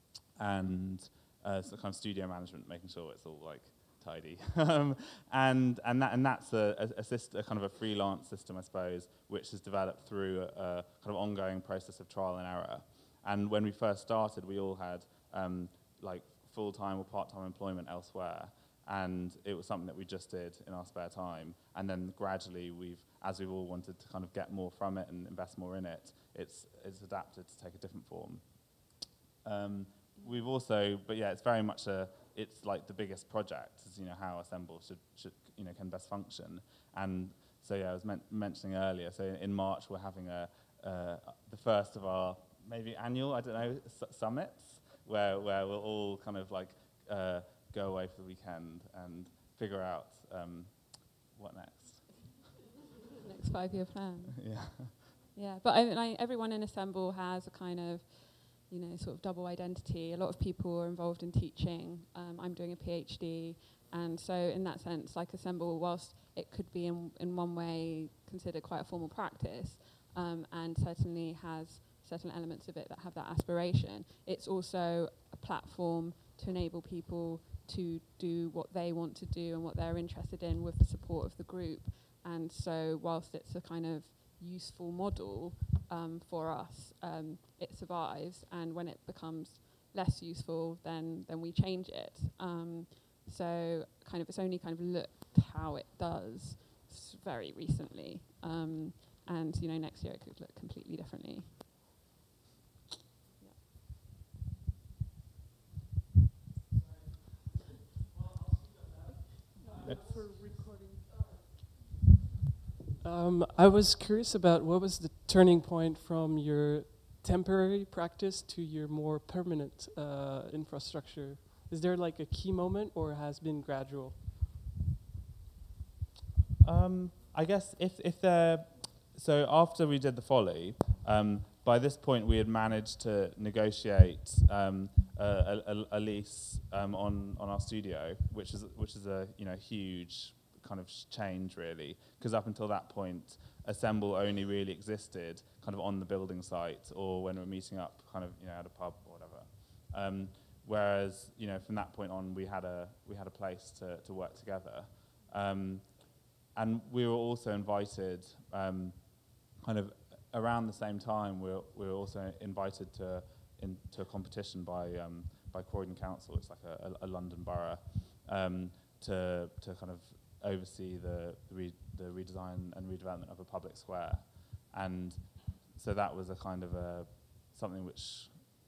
so kind of studio management, making sure it's all like tidy, and that's a kind of a freelance system, I suppose, which is developed through a kind of ongoing process of trial and error. And when we first started, we all had like full-time or part-time employment elsewhere, and it was something that we just did in our spare time. And then gradually we've as we've all wanted to kind of get more from it and invest more in it, it's adapted to take a different form. We've also, but yeah, it's very much it's like the biggest project, is, how Assemble should can best function. And so yeah, I was mentioning earlier, so in March we're having the first of our maybe annual, I don't know, summits, where we'll all kind of like go away for the weekend and figure out what next. Next 5-year plan. Yeah. Yeah, but everyone in Assemble has a kind of, sort of double identity. A lot of people are involved in teaching. I'm doing a PhD, and so in that sense, like Assemble, whilst it could be in one way considered quite a formal practice, and certainly has certain elements of it that have that aspiration, it's also a platform to enable people to do what they want to do and what they're interested in with the support of the group. And so whilst it's a kind of useful model for us, it survives, and when it becomes less useful, then we change it. So kind of it's only kind of looked how it does very recently, and next year it could look completely differently. I was curious about what was the turning point from your temporary practice to your more permanent infrastructure. Is there like a key moment, or has been gradual? I guess so after we did the Folly, by this point we had managed to negotiate a lease on our studio, which is a huge kind of change really, because up until that point Assemble only really existed kind of on the building site or when we're meeting up kind of at a pub or whatever. Whereas from that point on we had a place to work together, and we were also invited kind of around the same time. We were also invited into a competition by Croydon Council. It's like a London borough, to kind of oversee the redesign and redevelopment of a public square. And so that was a kind of something which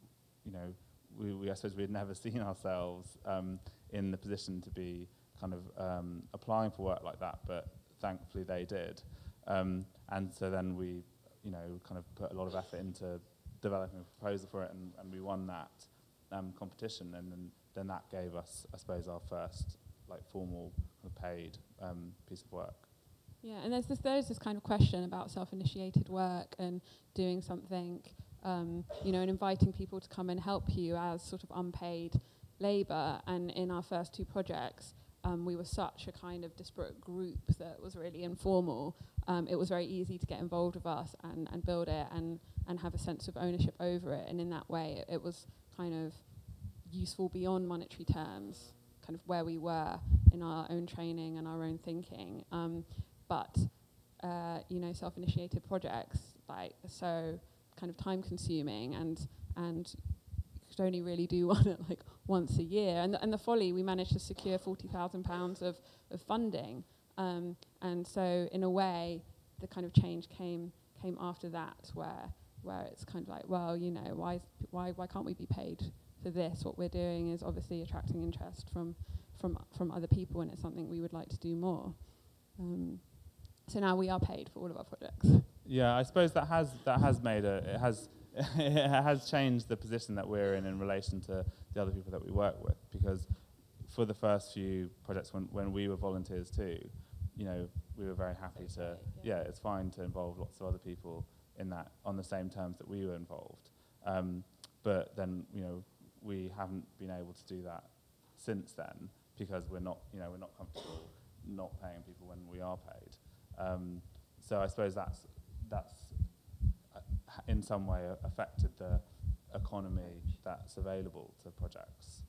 we I suppose we had never seen ourselves in the position to be kind of applying for work like that, but thankfully they did. And so then we kind of put a lot of effort into developing a proposal for it, and we won that competition, and then that gave us, I suppose, our first formal paid piece of work. Yeah, and there's this kind of question about self-initiated work and doing something, and inviting people to come and help you as sort of unpaid labour. And in our first two projects, we were such a kind of disparate group that was really informal. It was very easy to get involved with us and build it and have a sense of ownership over it. And in that way, it was kind of useful beyond monetary terms, kind of where we were in our own training and our own thinking. But self-initiated projects are so kind of time-consuming, and you could only really do one at once a year. And the Folly, we managed to secure £40,000 of funding, and so in a way, the kind of change came after that, where it's kind of like, well, why can't we be paid for this? What we're doing is obviously attracting interest from other people, and it's something we would like to do more. So now we are paid for all of our projects. Yeah, I suppose that has made it has changed the position that we're in relation to the other people that we work with, because for the first few projects when we were volunteers too, we were very happy to it's fine to involve lots of other people in that on the same terms that we were involved. But then we haven't been able to do that since then, because we're not comfortable not paying people when we are paid. So I suppose that's in some way affected the economy that's available to projects.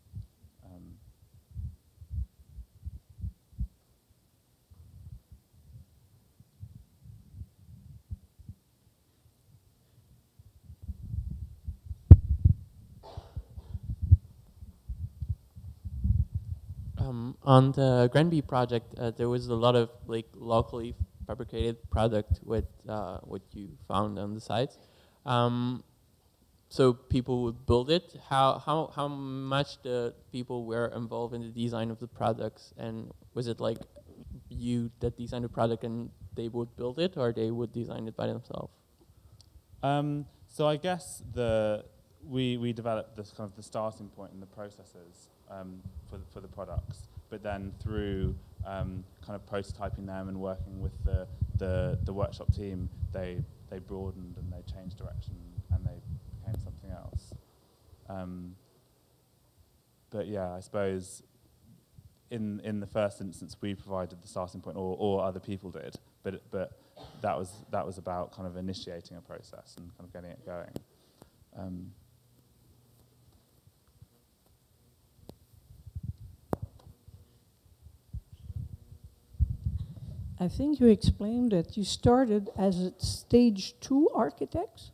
On the Grenby project, there was a lot of locally fabricated product with what you found on the site. So people would build it. How much the people were involved in the design of the products, and was it like you that designed the product and they would build it, or they would design it by themselves? So I guess we developed this kind of the starting point and the processes for the products, but then through kind of prototyping them and working with the workshop team, they broadened and they changed direction and they became something else. But yeah, I suppose in the first instance we provided the starting point, or other people did, but that was about kind of initiating a process and kind of getting it going. I think you explained that you started as a stage 2 architects,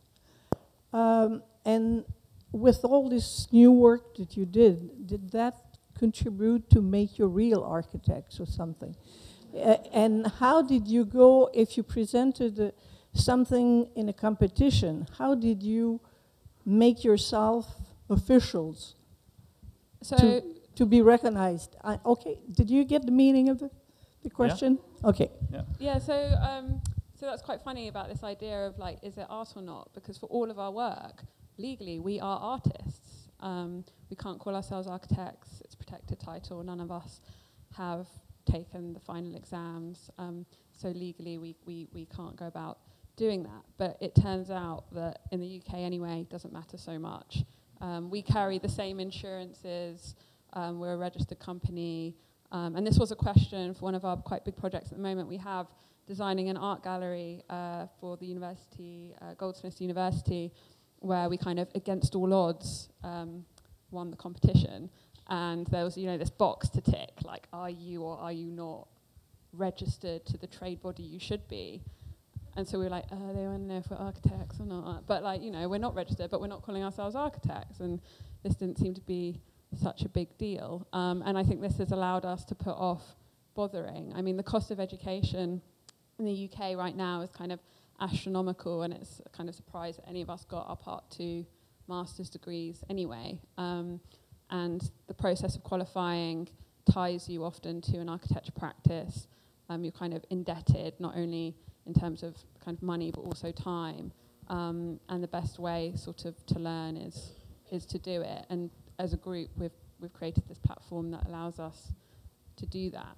and with all this new work that you did that contribute to make you real architects or something? And how did you go, if you presented something in a competition, how did you make yourself officials to be recognized? Okay, did you get the meaning of the question? Yeah. Okay. Yeah, so that's quite funny about this idea of like, is it art or not? Because for all of our work, legally, we are artists. We can't call ourselves architects. It's a protected title. None of us have taken the final exams. So legally, we can't go about doing that. But it turns out that in the UK anyway, it doesn't matter so much. We carry the same insurances. We're a registered company. And this was a question for one of our quite big projects at the moment. We have designing an art gallery for the university, Goldsmiths University, where we kind of, against all odds, won the competition. And there was, this box to tick, like, are you or are you not registered to the trade body you should be? And so we were like, they want to know if we're architects or not. But we're not registered, but we're not calling ourselves architects. And this didn't seem to be such a big deal. And I think this has allowed us to put off bothering. I mean, the cost of education in the UK right now is kind of astronomical, and it's a kind of surprise that any of us got our Part 2 master's degrees anyway. And the process of qualifying ties you often to an architecture practice. You're kind of indebted, not only in terms of kind of money, but also time. And the best way sort of to learn is to do it. And as a group, we've created this platform that allows us to do that.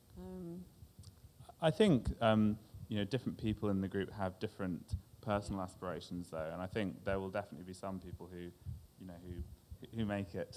I think different people in the group have different personal aspirations, though, and I think there will definitely be some people who make it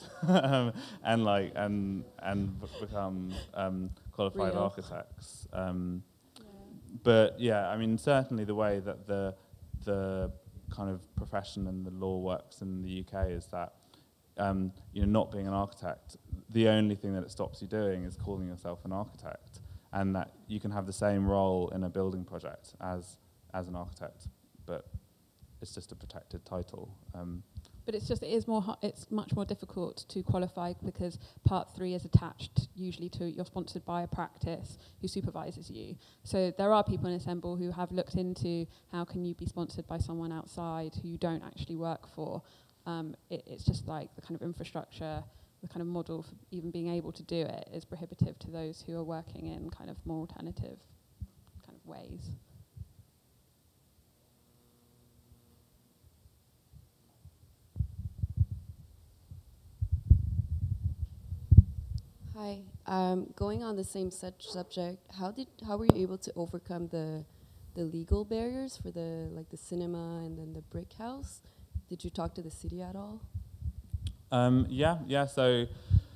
and become qualified Real architects. But yeah, I mean, certainly the way that the kind of profession and the law works in the UK is that not being an architect, the only thing that it stops you doing is calling yourself an architect, and that you can have the same role in a building project as an architect, but it's just a protected title. But it's much more difficult to qualify because Part 3 is attached usually to, you're sponsored by a practice who supervises you. So there are people in Assemble who have looked into how can you be sponsored by someone outside who you don't actually work for. It's just like the kind of infrastructure, the kind of model for even being able to do it is prohibitive to those who are working in kind of more alternative kind of ways. Hi. Going on the same subject, how were you able to overcome the legal barriers for the cinema and then the brick house? Did you talk to the city at all? Yeah. So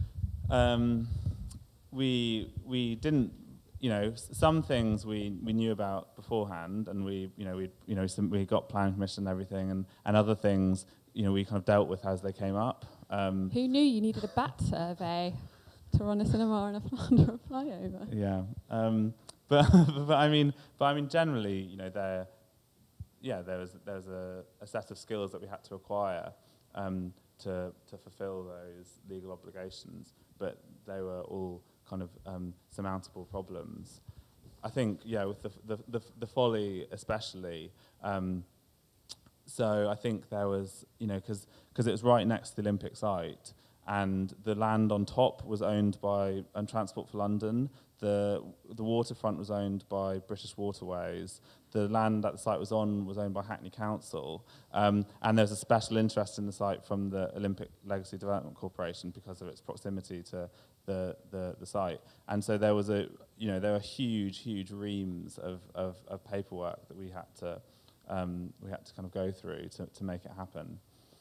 we didn't, some things we knew about beforehand, and we got planning permission and everything, and other things we kind of dealt with as they came up. Who knew you needed a bat survey to run a cinema and under a flyover? Yeah, but I mean generally, there was a set of skills that we had to acquire to fulfil those legal obligations, but they were all kind of surmountable problems. I think, yeah, with the Folly especially, so I think there was, you know, because it was right next to the Olympic site, and the land on top was owned by Transport for London. The waterfront was owned by British Waterways. The land that the site was on was owned by Hackney Council. And there's a special interest in the site from the Olympic Legacy Development Corporation because of its proximity to the site. And so there was there were huge reams of paperwork that we had to kind of go through to make it happen.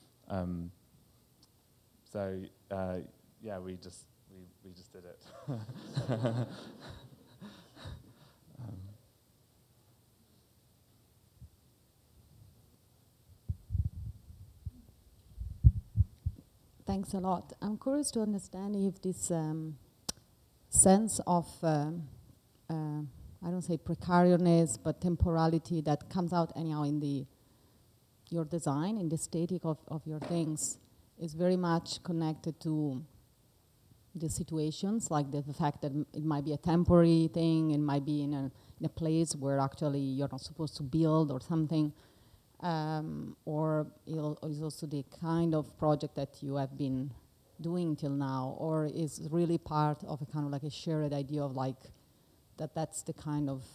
Yeah, we just did it. Thanks a lot. I'm curious to understand if this sense of, I don't say precariousness, but temporality that comes out anyhow in your design, in the aesthetic of your things, is very much connected to the situations, like the fact that it might be a temporary thing, it might be in a place where actually you're not supposed to build or something. Or is also the kind of project that you have been doing till now, or is really part of a kind of like a shared idea of like that's the kind of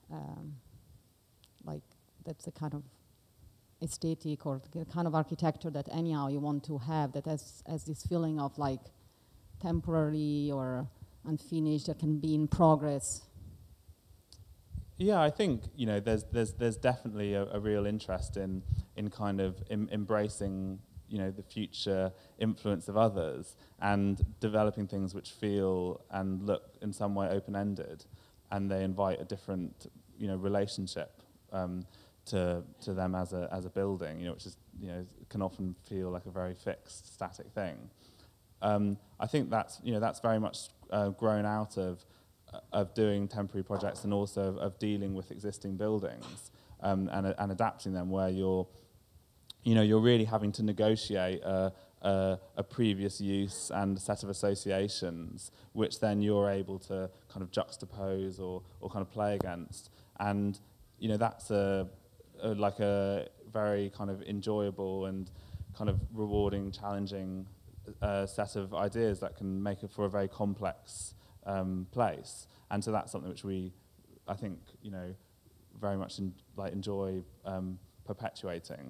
that's the kind of aesthetic or the kind of architecture that anyhow you want to have, that has this feeling of like temporary or unfinished, that can be in progress. Yeah, I think, you know, there's definitely a real interest in kind of embracing, you know, the future influence of others and developing things which feel and look in some way open-ended, and they invite a different, you know, relationship to them as a building, you know, which is, you know, can often feel like a very fixed, static thing. I think that's very much grown out of doing temporary projects and also of dealing with existing buildings and adapting them, where you're really having to negotiate a previous use and a set of associations, which then you're able to kind of juxtapose or kind of play against. And, you know, that's a very kind of enjoyable and kind of rewarding, challenging set of ideas that can make it for a very complex place. And so that's something which I think, you know, very much enjoy perpetuating.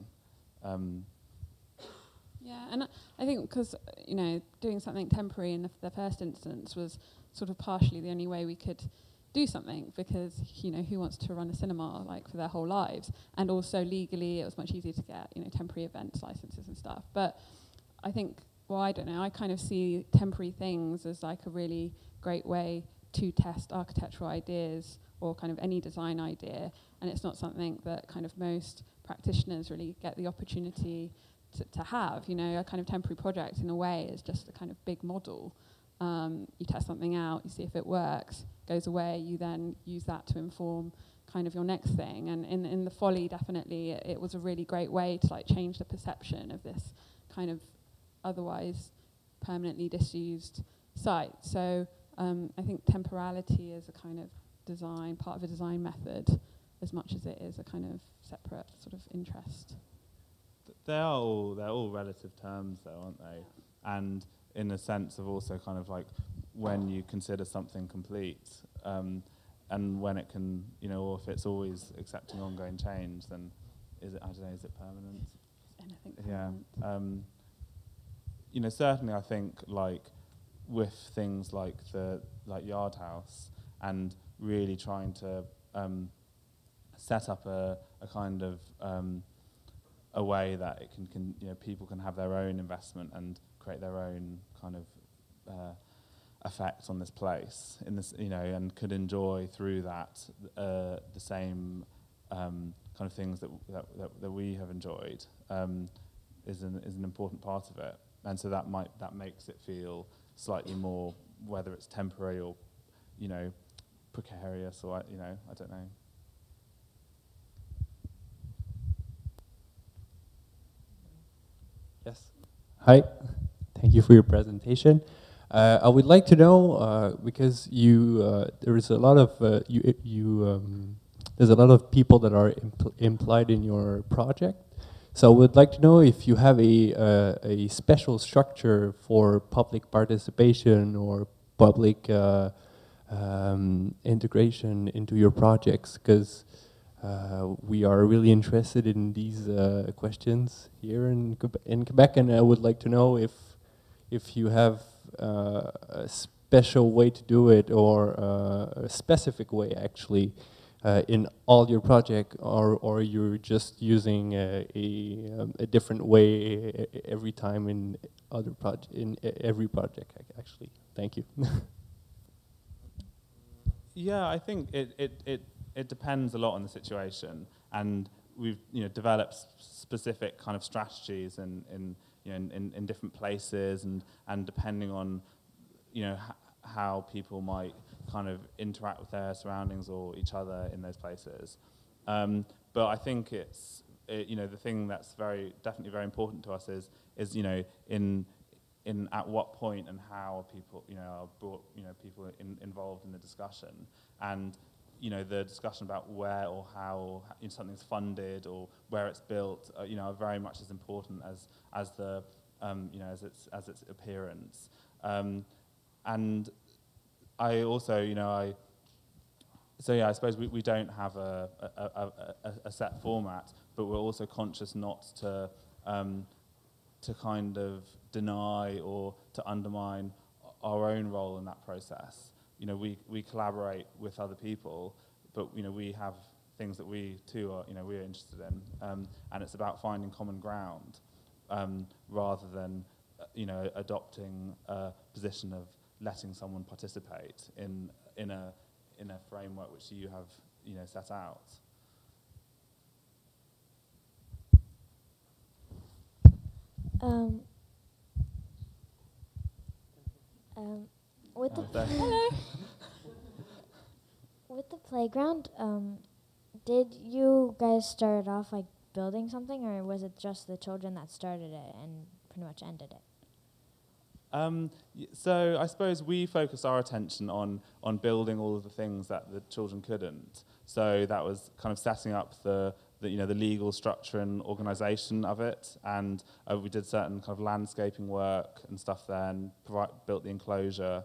Yeah, and I think because, you know, doing something temporary in the first instance was sort of partially the only way we could do something, because, you know, who wants to run a cinema like for their whole lives? And also legally it was much easier to get, you know, temporary events licenses and stuff. But I think, well, I don't know, I kind of see temporary things as like a really great way to test architectural ideas or kind of any design idea, and it's not something that kind of most practitioners really get the opportunity to have. You know, a kind of temporary project in a way is just a kind of big model. You test something out, you see if it works, goes away, you then use that to inform kind of your next thing. And in the Folly, definitely, it was a really great way to like change the perception of this kind of otherwise permanently disused site. So I think temporality is a kind of part of a design method, as much as it is a kind of separate sort of interest. They're all relative terms, though, aren't they? And in a sense of also kind of like when you consider something complete, and when it can, you know, or if it's always accepting ongoing change, then is it permanent? Anything permanent. Yeah. You know, certainly I think like with things like Yard House, and really trying to set up a kind of a way that it can you know, people can have their own investment and create their own kind of effect on this place in this, you know, and could enjoy through that the same kind of things that we have enjoyed, is an important part of it. And so that makes it feel slightly more, whether it's temporary or, you know, precarious, or, you know, I don't know. Yes. Hi. Thank you for your presentation. I would like to know because there is a lot of there's a lot of people that are implied in your project. So I would like to know if you have a special structure for public participation or public integration into your projects, because we are really interested in these questions here in Quebec, and I would like to know if you have a special way to do it, or a specific way actually in all your project, or you're just using a different way every time in every project actually. Thank you. Yeah, I think it depends a lot on the situation, and we've developed specific kind of strategies in different places, and depending on how people might kind of interact with their surroundings or each other in those places. But I think the thing that's definitely very important to us is in at what point and how people are brought people involved in the discussion, and the discussion about where or how something's funded or where it's built are very much as important as the as its appearance. And I also I suppose we don't have a set format, but we're also conscious not to kind of deny or to undermine our own role in that process. We collaborate with other people, but we have things that we too are we're interested in, and it's about finding common ground rather than adopting a position of letting someone participate in a framework which you have set out. With the playground, did you guys start off like building something, or was it just the children that started it and pretty much ended it? So I suppose we focused our attention on building all of the things that the children couldn't. So that was kind of setting up the legal structure and organisation of it, and we did certain kind of landscaping work and stuff there, and built the enclosure.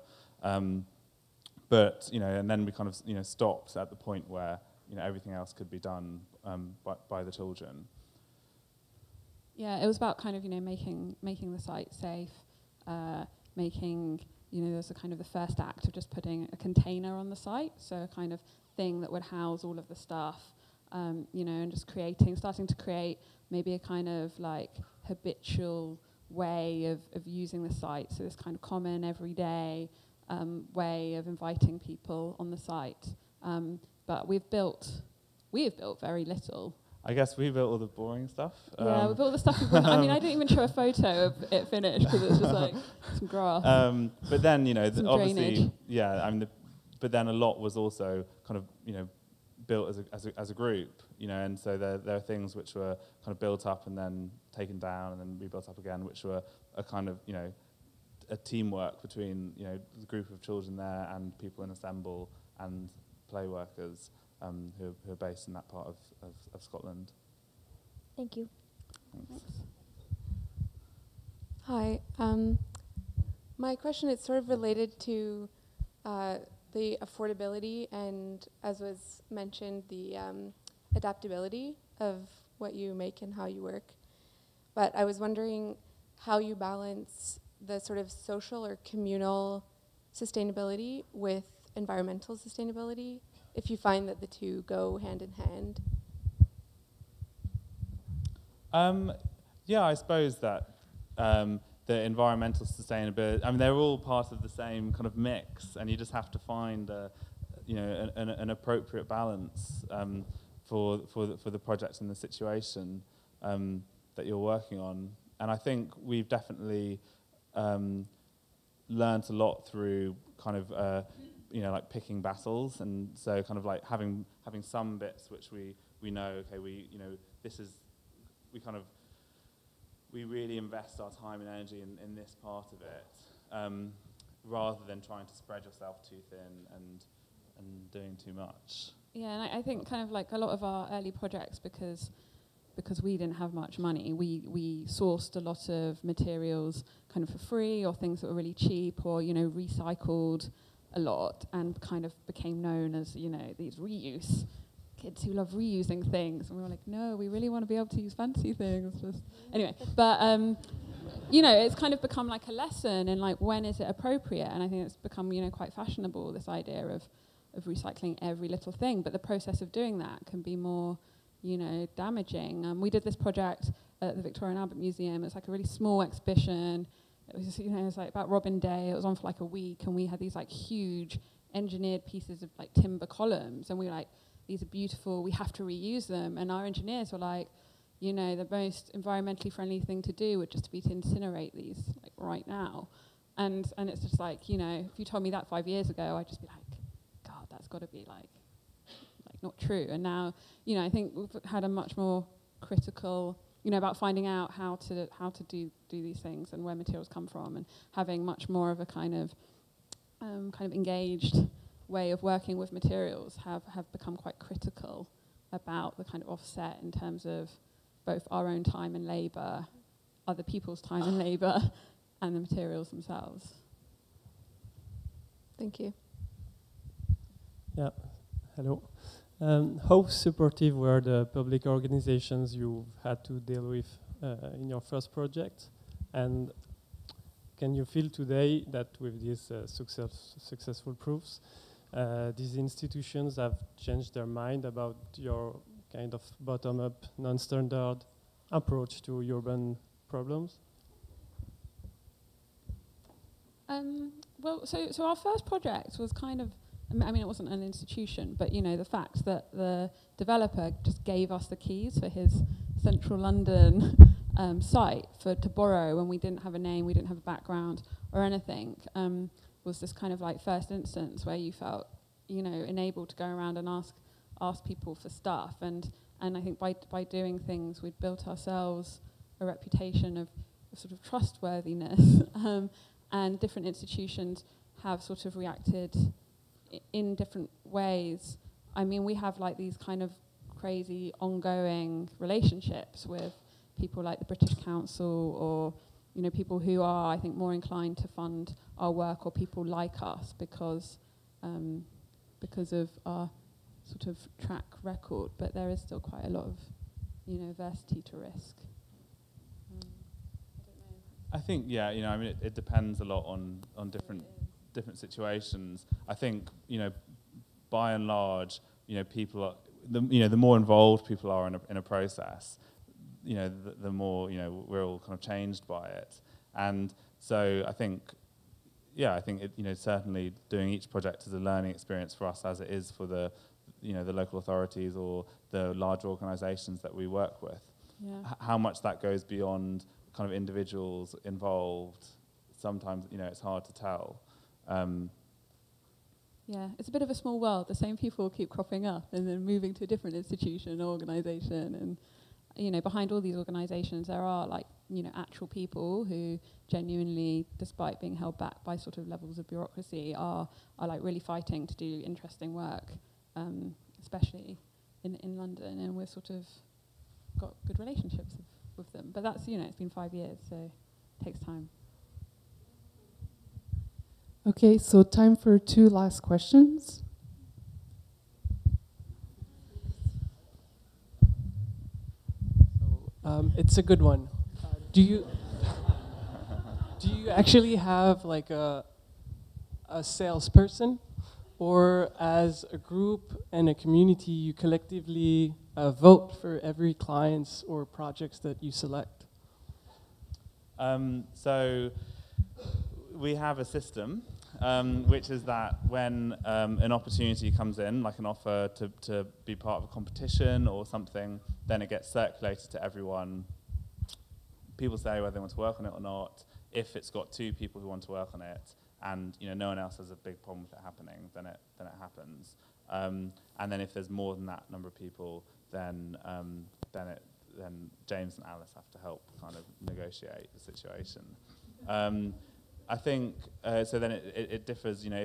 But and then we kind of stopped at the point where everything else could be done by the children. Yeah, it was about kind of making the site safe, making there's a kind of the first act of just putting a container on the site, so a kind of thing that would house all of the stuff, and just starting to create maybe a kind of like habitual way of using the site. So this kind of common everyday way of inviting people on the site. But we have built very little. I guess we built all the boring stuff. Yeah, we built all the stuff. I mean, I didn't even show a photo of it finished because it's just like some grass. But then, obviously, drainage. yeah. I mean, but then a lot was also kind of, built as a group, and so there are things which were kind of built up and then taken down and then rebuilt up again, which were a kind of, a teamwork between, the group of children there and people in Assemble and play workers who are based in that part of Scotland. Thank you. Thanks. Hi. My question is sort of related to the affordability and, as was mentioned, the adaptability of what you make and how you work. But I was wondering how you balance the sort of social or communal sustainability with environmental sustainability, if you find that the two go hand in hand. Yeah, I suppose that the environmental sustainability, I mean, they're all part of the same kind of mix, and you just have to find an appropriate balance for the project and the situation that you're working on. And I think we've definitely learned a lot through kind of like picking battles, and so kind of like having some bits which we know, okay, we really invest our time and energy in this part of it, rather than trying to spread yourself too thin and doing too much. Yeah, and I think kind of like a lot of our early projects, because we didn't have much money, we sourced a lot of materials kind of for free, or things that were really cheap, or, you know, recycled a lot, and kind of became known as, you know, these reuse kids who love reusing things. And we were like, no, we really want to be able to use fancy things. Anyway, but you know, it's kind of become like a lesson in like, when is it appropriate? And I think it's become, you know, quite fashionable, this idea of recycling every little thing. But the process of doing that can be more, you know, damaging. We did this project at the Victoria and Albert Museum. It's like a really small exhibition. It was just, you know, it was like about Robin Day. It was on for like a week, and we had these like huge engineered pieces of like timber columns, and we were like, these are beautiful, we have to reuse them. And our engineers were like, you know, the most environmentally friendly thing to do would just be to incinerate these like right now. And it's just like, you know, if you told me that 5 years ago, I'd just be like, God, that's got to be like not true. And now, you know, I think we've had a much more critical, you know, about finding out how to do these things and where materials come from, and having much more of a kind of engaged way of working with materials have become quite critical about the kind of offset in terms of both our own time and labour, other people's time and labour, and the materials themselves. Thank you. Yeah, hello. How supportive were the public organizations you've had to deal with in your first project? And can you feel today that with these successful proofs, these institutions have changed their mind about your kind of bottom-up, non-standard approach to urban problems? Well, so our first project was kind of, I mean, it wasn't an institution, but, you know, the fact that the developer just gave us the keys for his central London site to borrow when we didn't have a name, we didn't have a background or anything, was this kind of like first instance where you felt, you know, enabled to go around and ask people for stuff. And I think by doing things, we'd built ourselves a reputation of sort of trustworthiness, and different institutions have sort of reacted in different ways. I mean, we have like these kind of crazy ongoing relationships with people like the British Council, or, you know, people who are, I think, more inclined to fund our work, or people like us because of our sort of track record. But there is still quite a lot of, you know, aversity to risk. I think, yeah, you know, I mean, it depends a lot on different situations. I think, you know, by and large, you know, people are, the more involved people are in a process, you know, the more, you know, we're all kind of changed by it. And so I think, yeah, I think it, you know, certainly doing each project is a learning experience for us, as it is for the, you know, the local authorities or the large organisations that we work with. Yeah. How much that goes beyond kind of individuals involved, sometimes, you know, it's hard to tell. Yeah, it's a bit of a small world. The same people keep cropping up and then moving to a different institution or organisation. And, you know, behind all these organisations, there are, like, you know, actual people who genuinely, despite being held back by sort of levels of bureaucracy, are like really fighting to do interesting work, especially in London. And we've sort of got good relationships with them. But that's, you know, it's been 5 years, so it takes time. Okay, so time for 2 last questions. It's a good one. Do you actually have like a salesperson, or as a group and a community, you collectively vote for every clients or projects that you select? So we have a system, which is that when an opportunity comes in, like an offer to be part of a competition or something, then it gets circulated to everyone. People say whether they want to work on it or not. If it's got 2 people who want to work on it, and, you know, no one else has a big problem with it happening, then it happens. And then if there's more than that number of people, then James and Alice have to help kind of negotiate the situation. I think so. Then it differs. You know,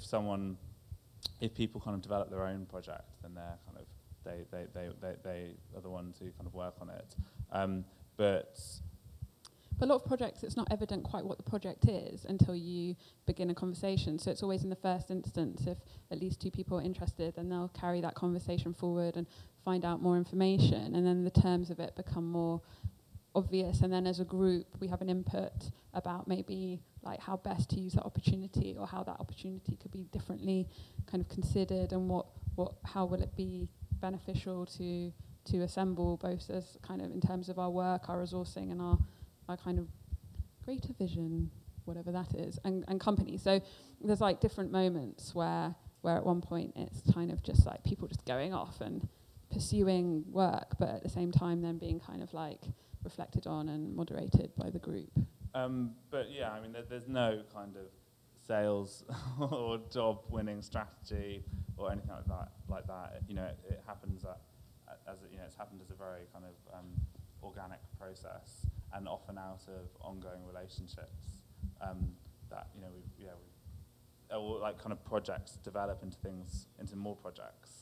if people kind of develop their own project, then they're kind of they are the ones who kind of work on it. But a lot of projects, it's not evident quite what the project is until you begin a conversation. So it's always in the first instance, if at least two people are interested, then they'll carry that conversation forward and find out more information, and then the terms of it become more obvious. And then as a group, we have an input about maybe like how best to use that opportunity, or how that opportunity could be differently kind of considered, and how will it be beneficial to assemble, both as kind of in terms of our work, our resourcing, and our kind of greater vision, whatever that is, and company. So there's like different moments where at one point it's kind of just like people just going off and pursuing work, but at the same time then being kind of like reflected on and moderated by the group. But yeah, I mean, there's no kind of sales or job winning strategy or anything like that. You know, it happens it's happened as a very kind of organic process, and often out of ongoing relationships that, you know, or like kind of projects develop into more projects.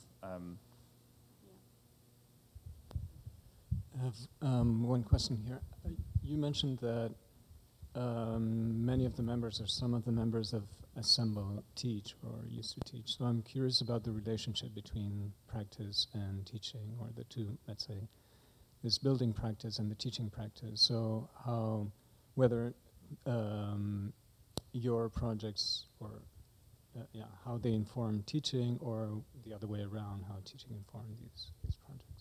I have one question here. You mentioned that many of the members, or some of the members of Assemble, teach or used to teach. So I'm curious about the relationship between practice and teaching, or the two, let's say, this building practice and the teaching practice. So whether your projects, or how they inform teaching, or the other way around, how teaching informs these projects.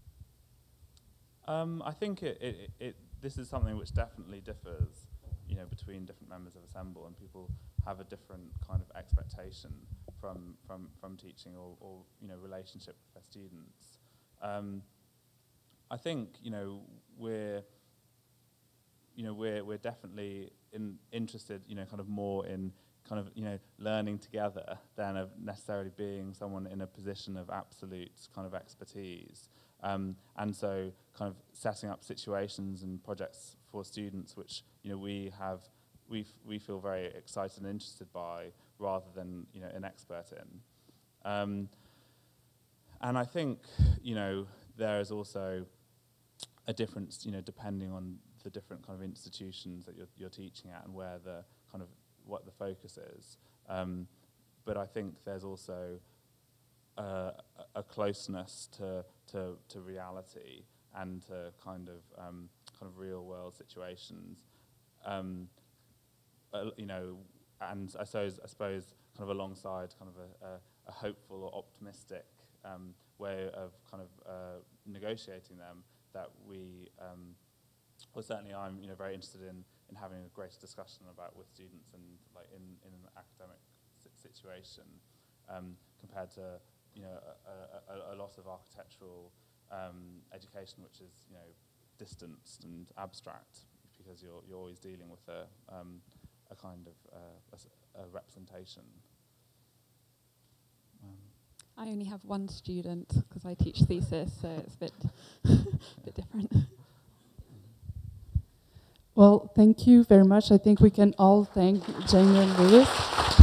I think this is something which definitely differs, you know, between different members of Assemble, and people have a different kind of expectation from teaching or you know, relationship with their students. I think, you know, we're definitely interested, you know, kind of more in kind of, you know, learning together than of necessarily being someone in a position of absolute kind of expertise. And so kind of setting up situations and projects for students which, you know, we feel very excited and interested by, rather than, you know, an expert in. And I think, you know, there is also a difference, you know, depending on the different kind of institutions that you're teaching at, and where the kind of what the focus is. But I think there's also a closeness to reality, and to kind of real world situations. You know, and I suppose kind of alongside kind of a hopeful or optimistic way of kind of negotiating them, that we, well, certainly I'm, you know, very interested in having a greater discussion about with students, and like in an academic situation, compared to, you know, a lot of architectural education, which is, you know, distanced and abstract, because you're always dealing with a kind of a representation. I only have one student because I teach thesis, so it's a bit different. Well, thank you very much. I think we can all thank Jamie and Lewis.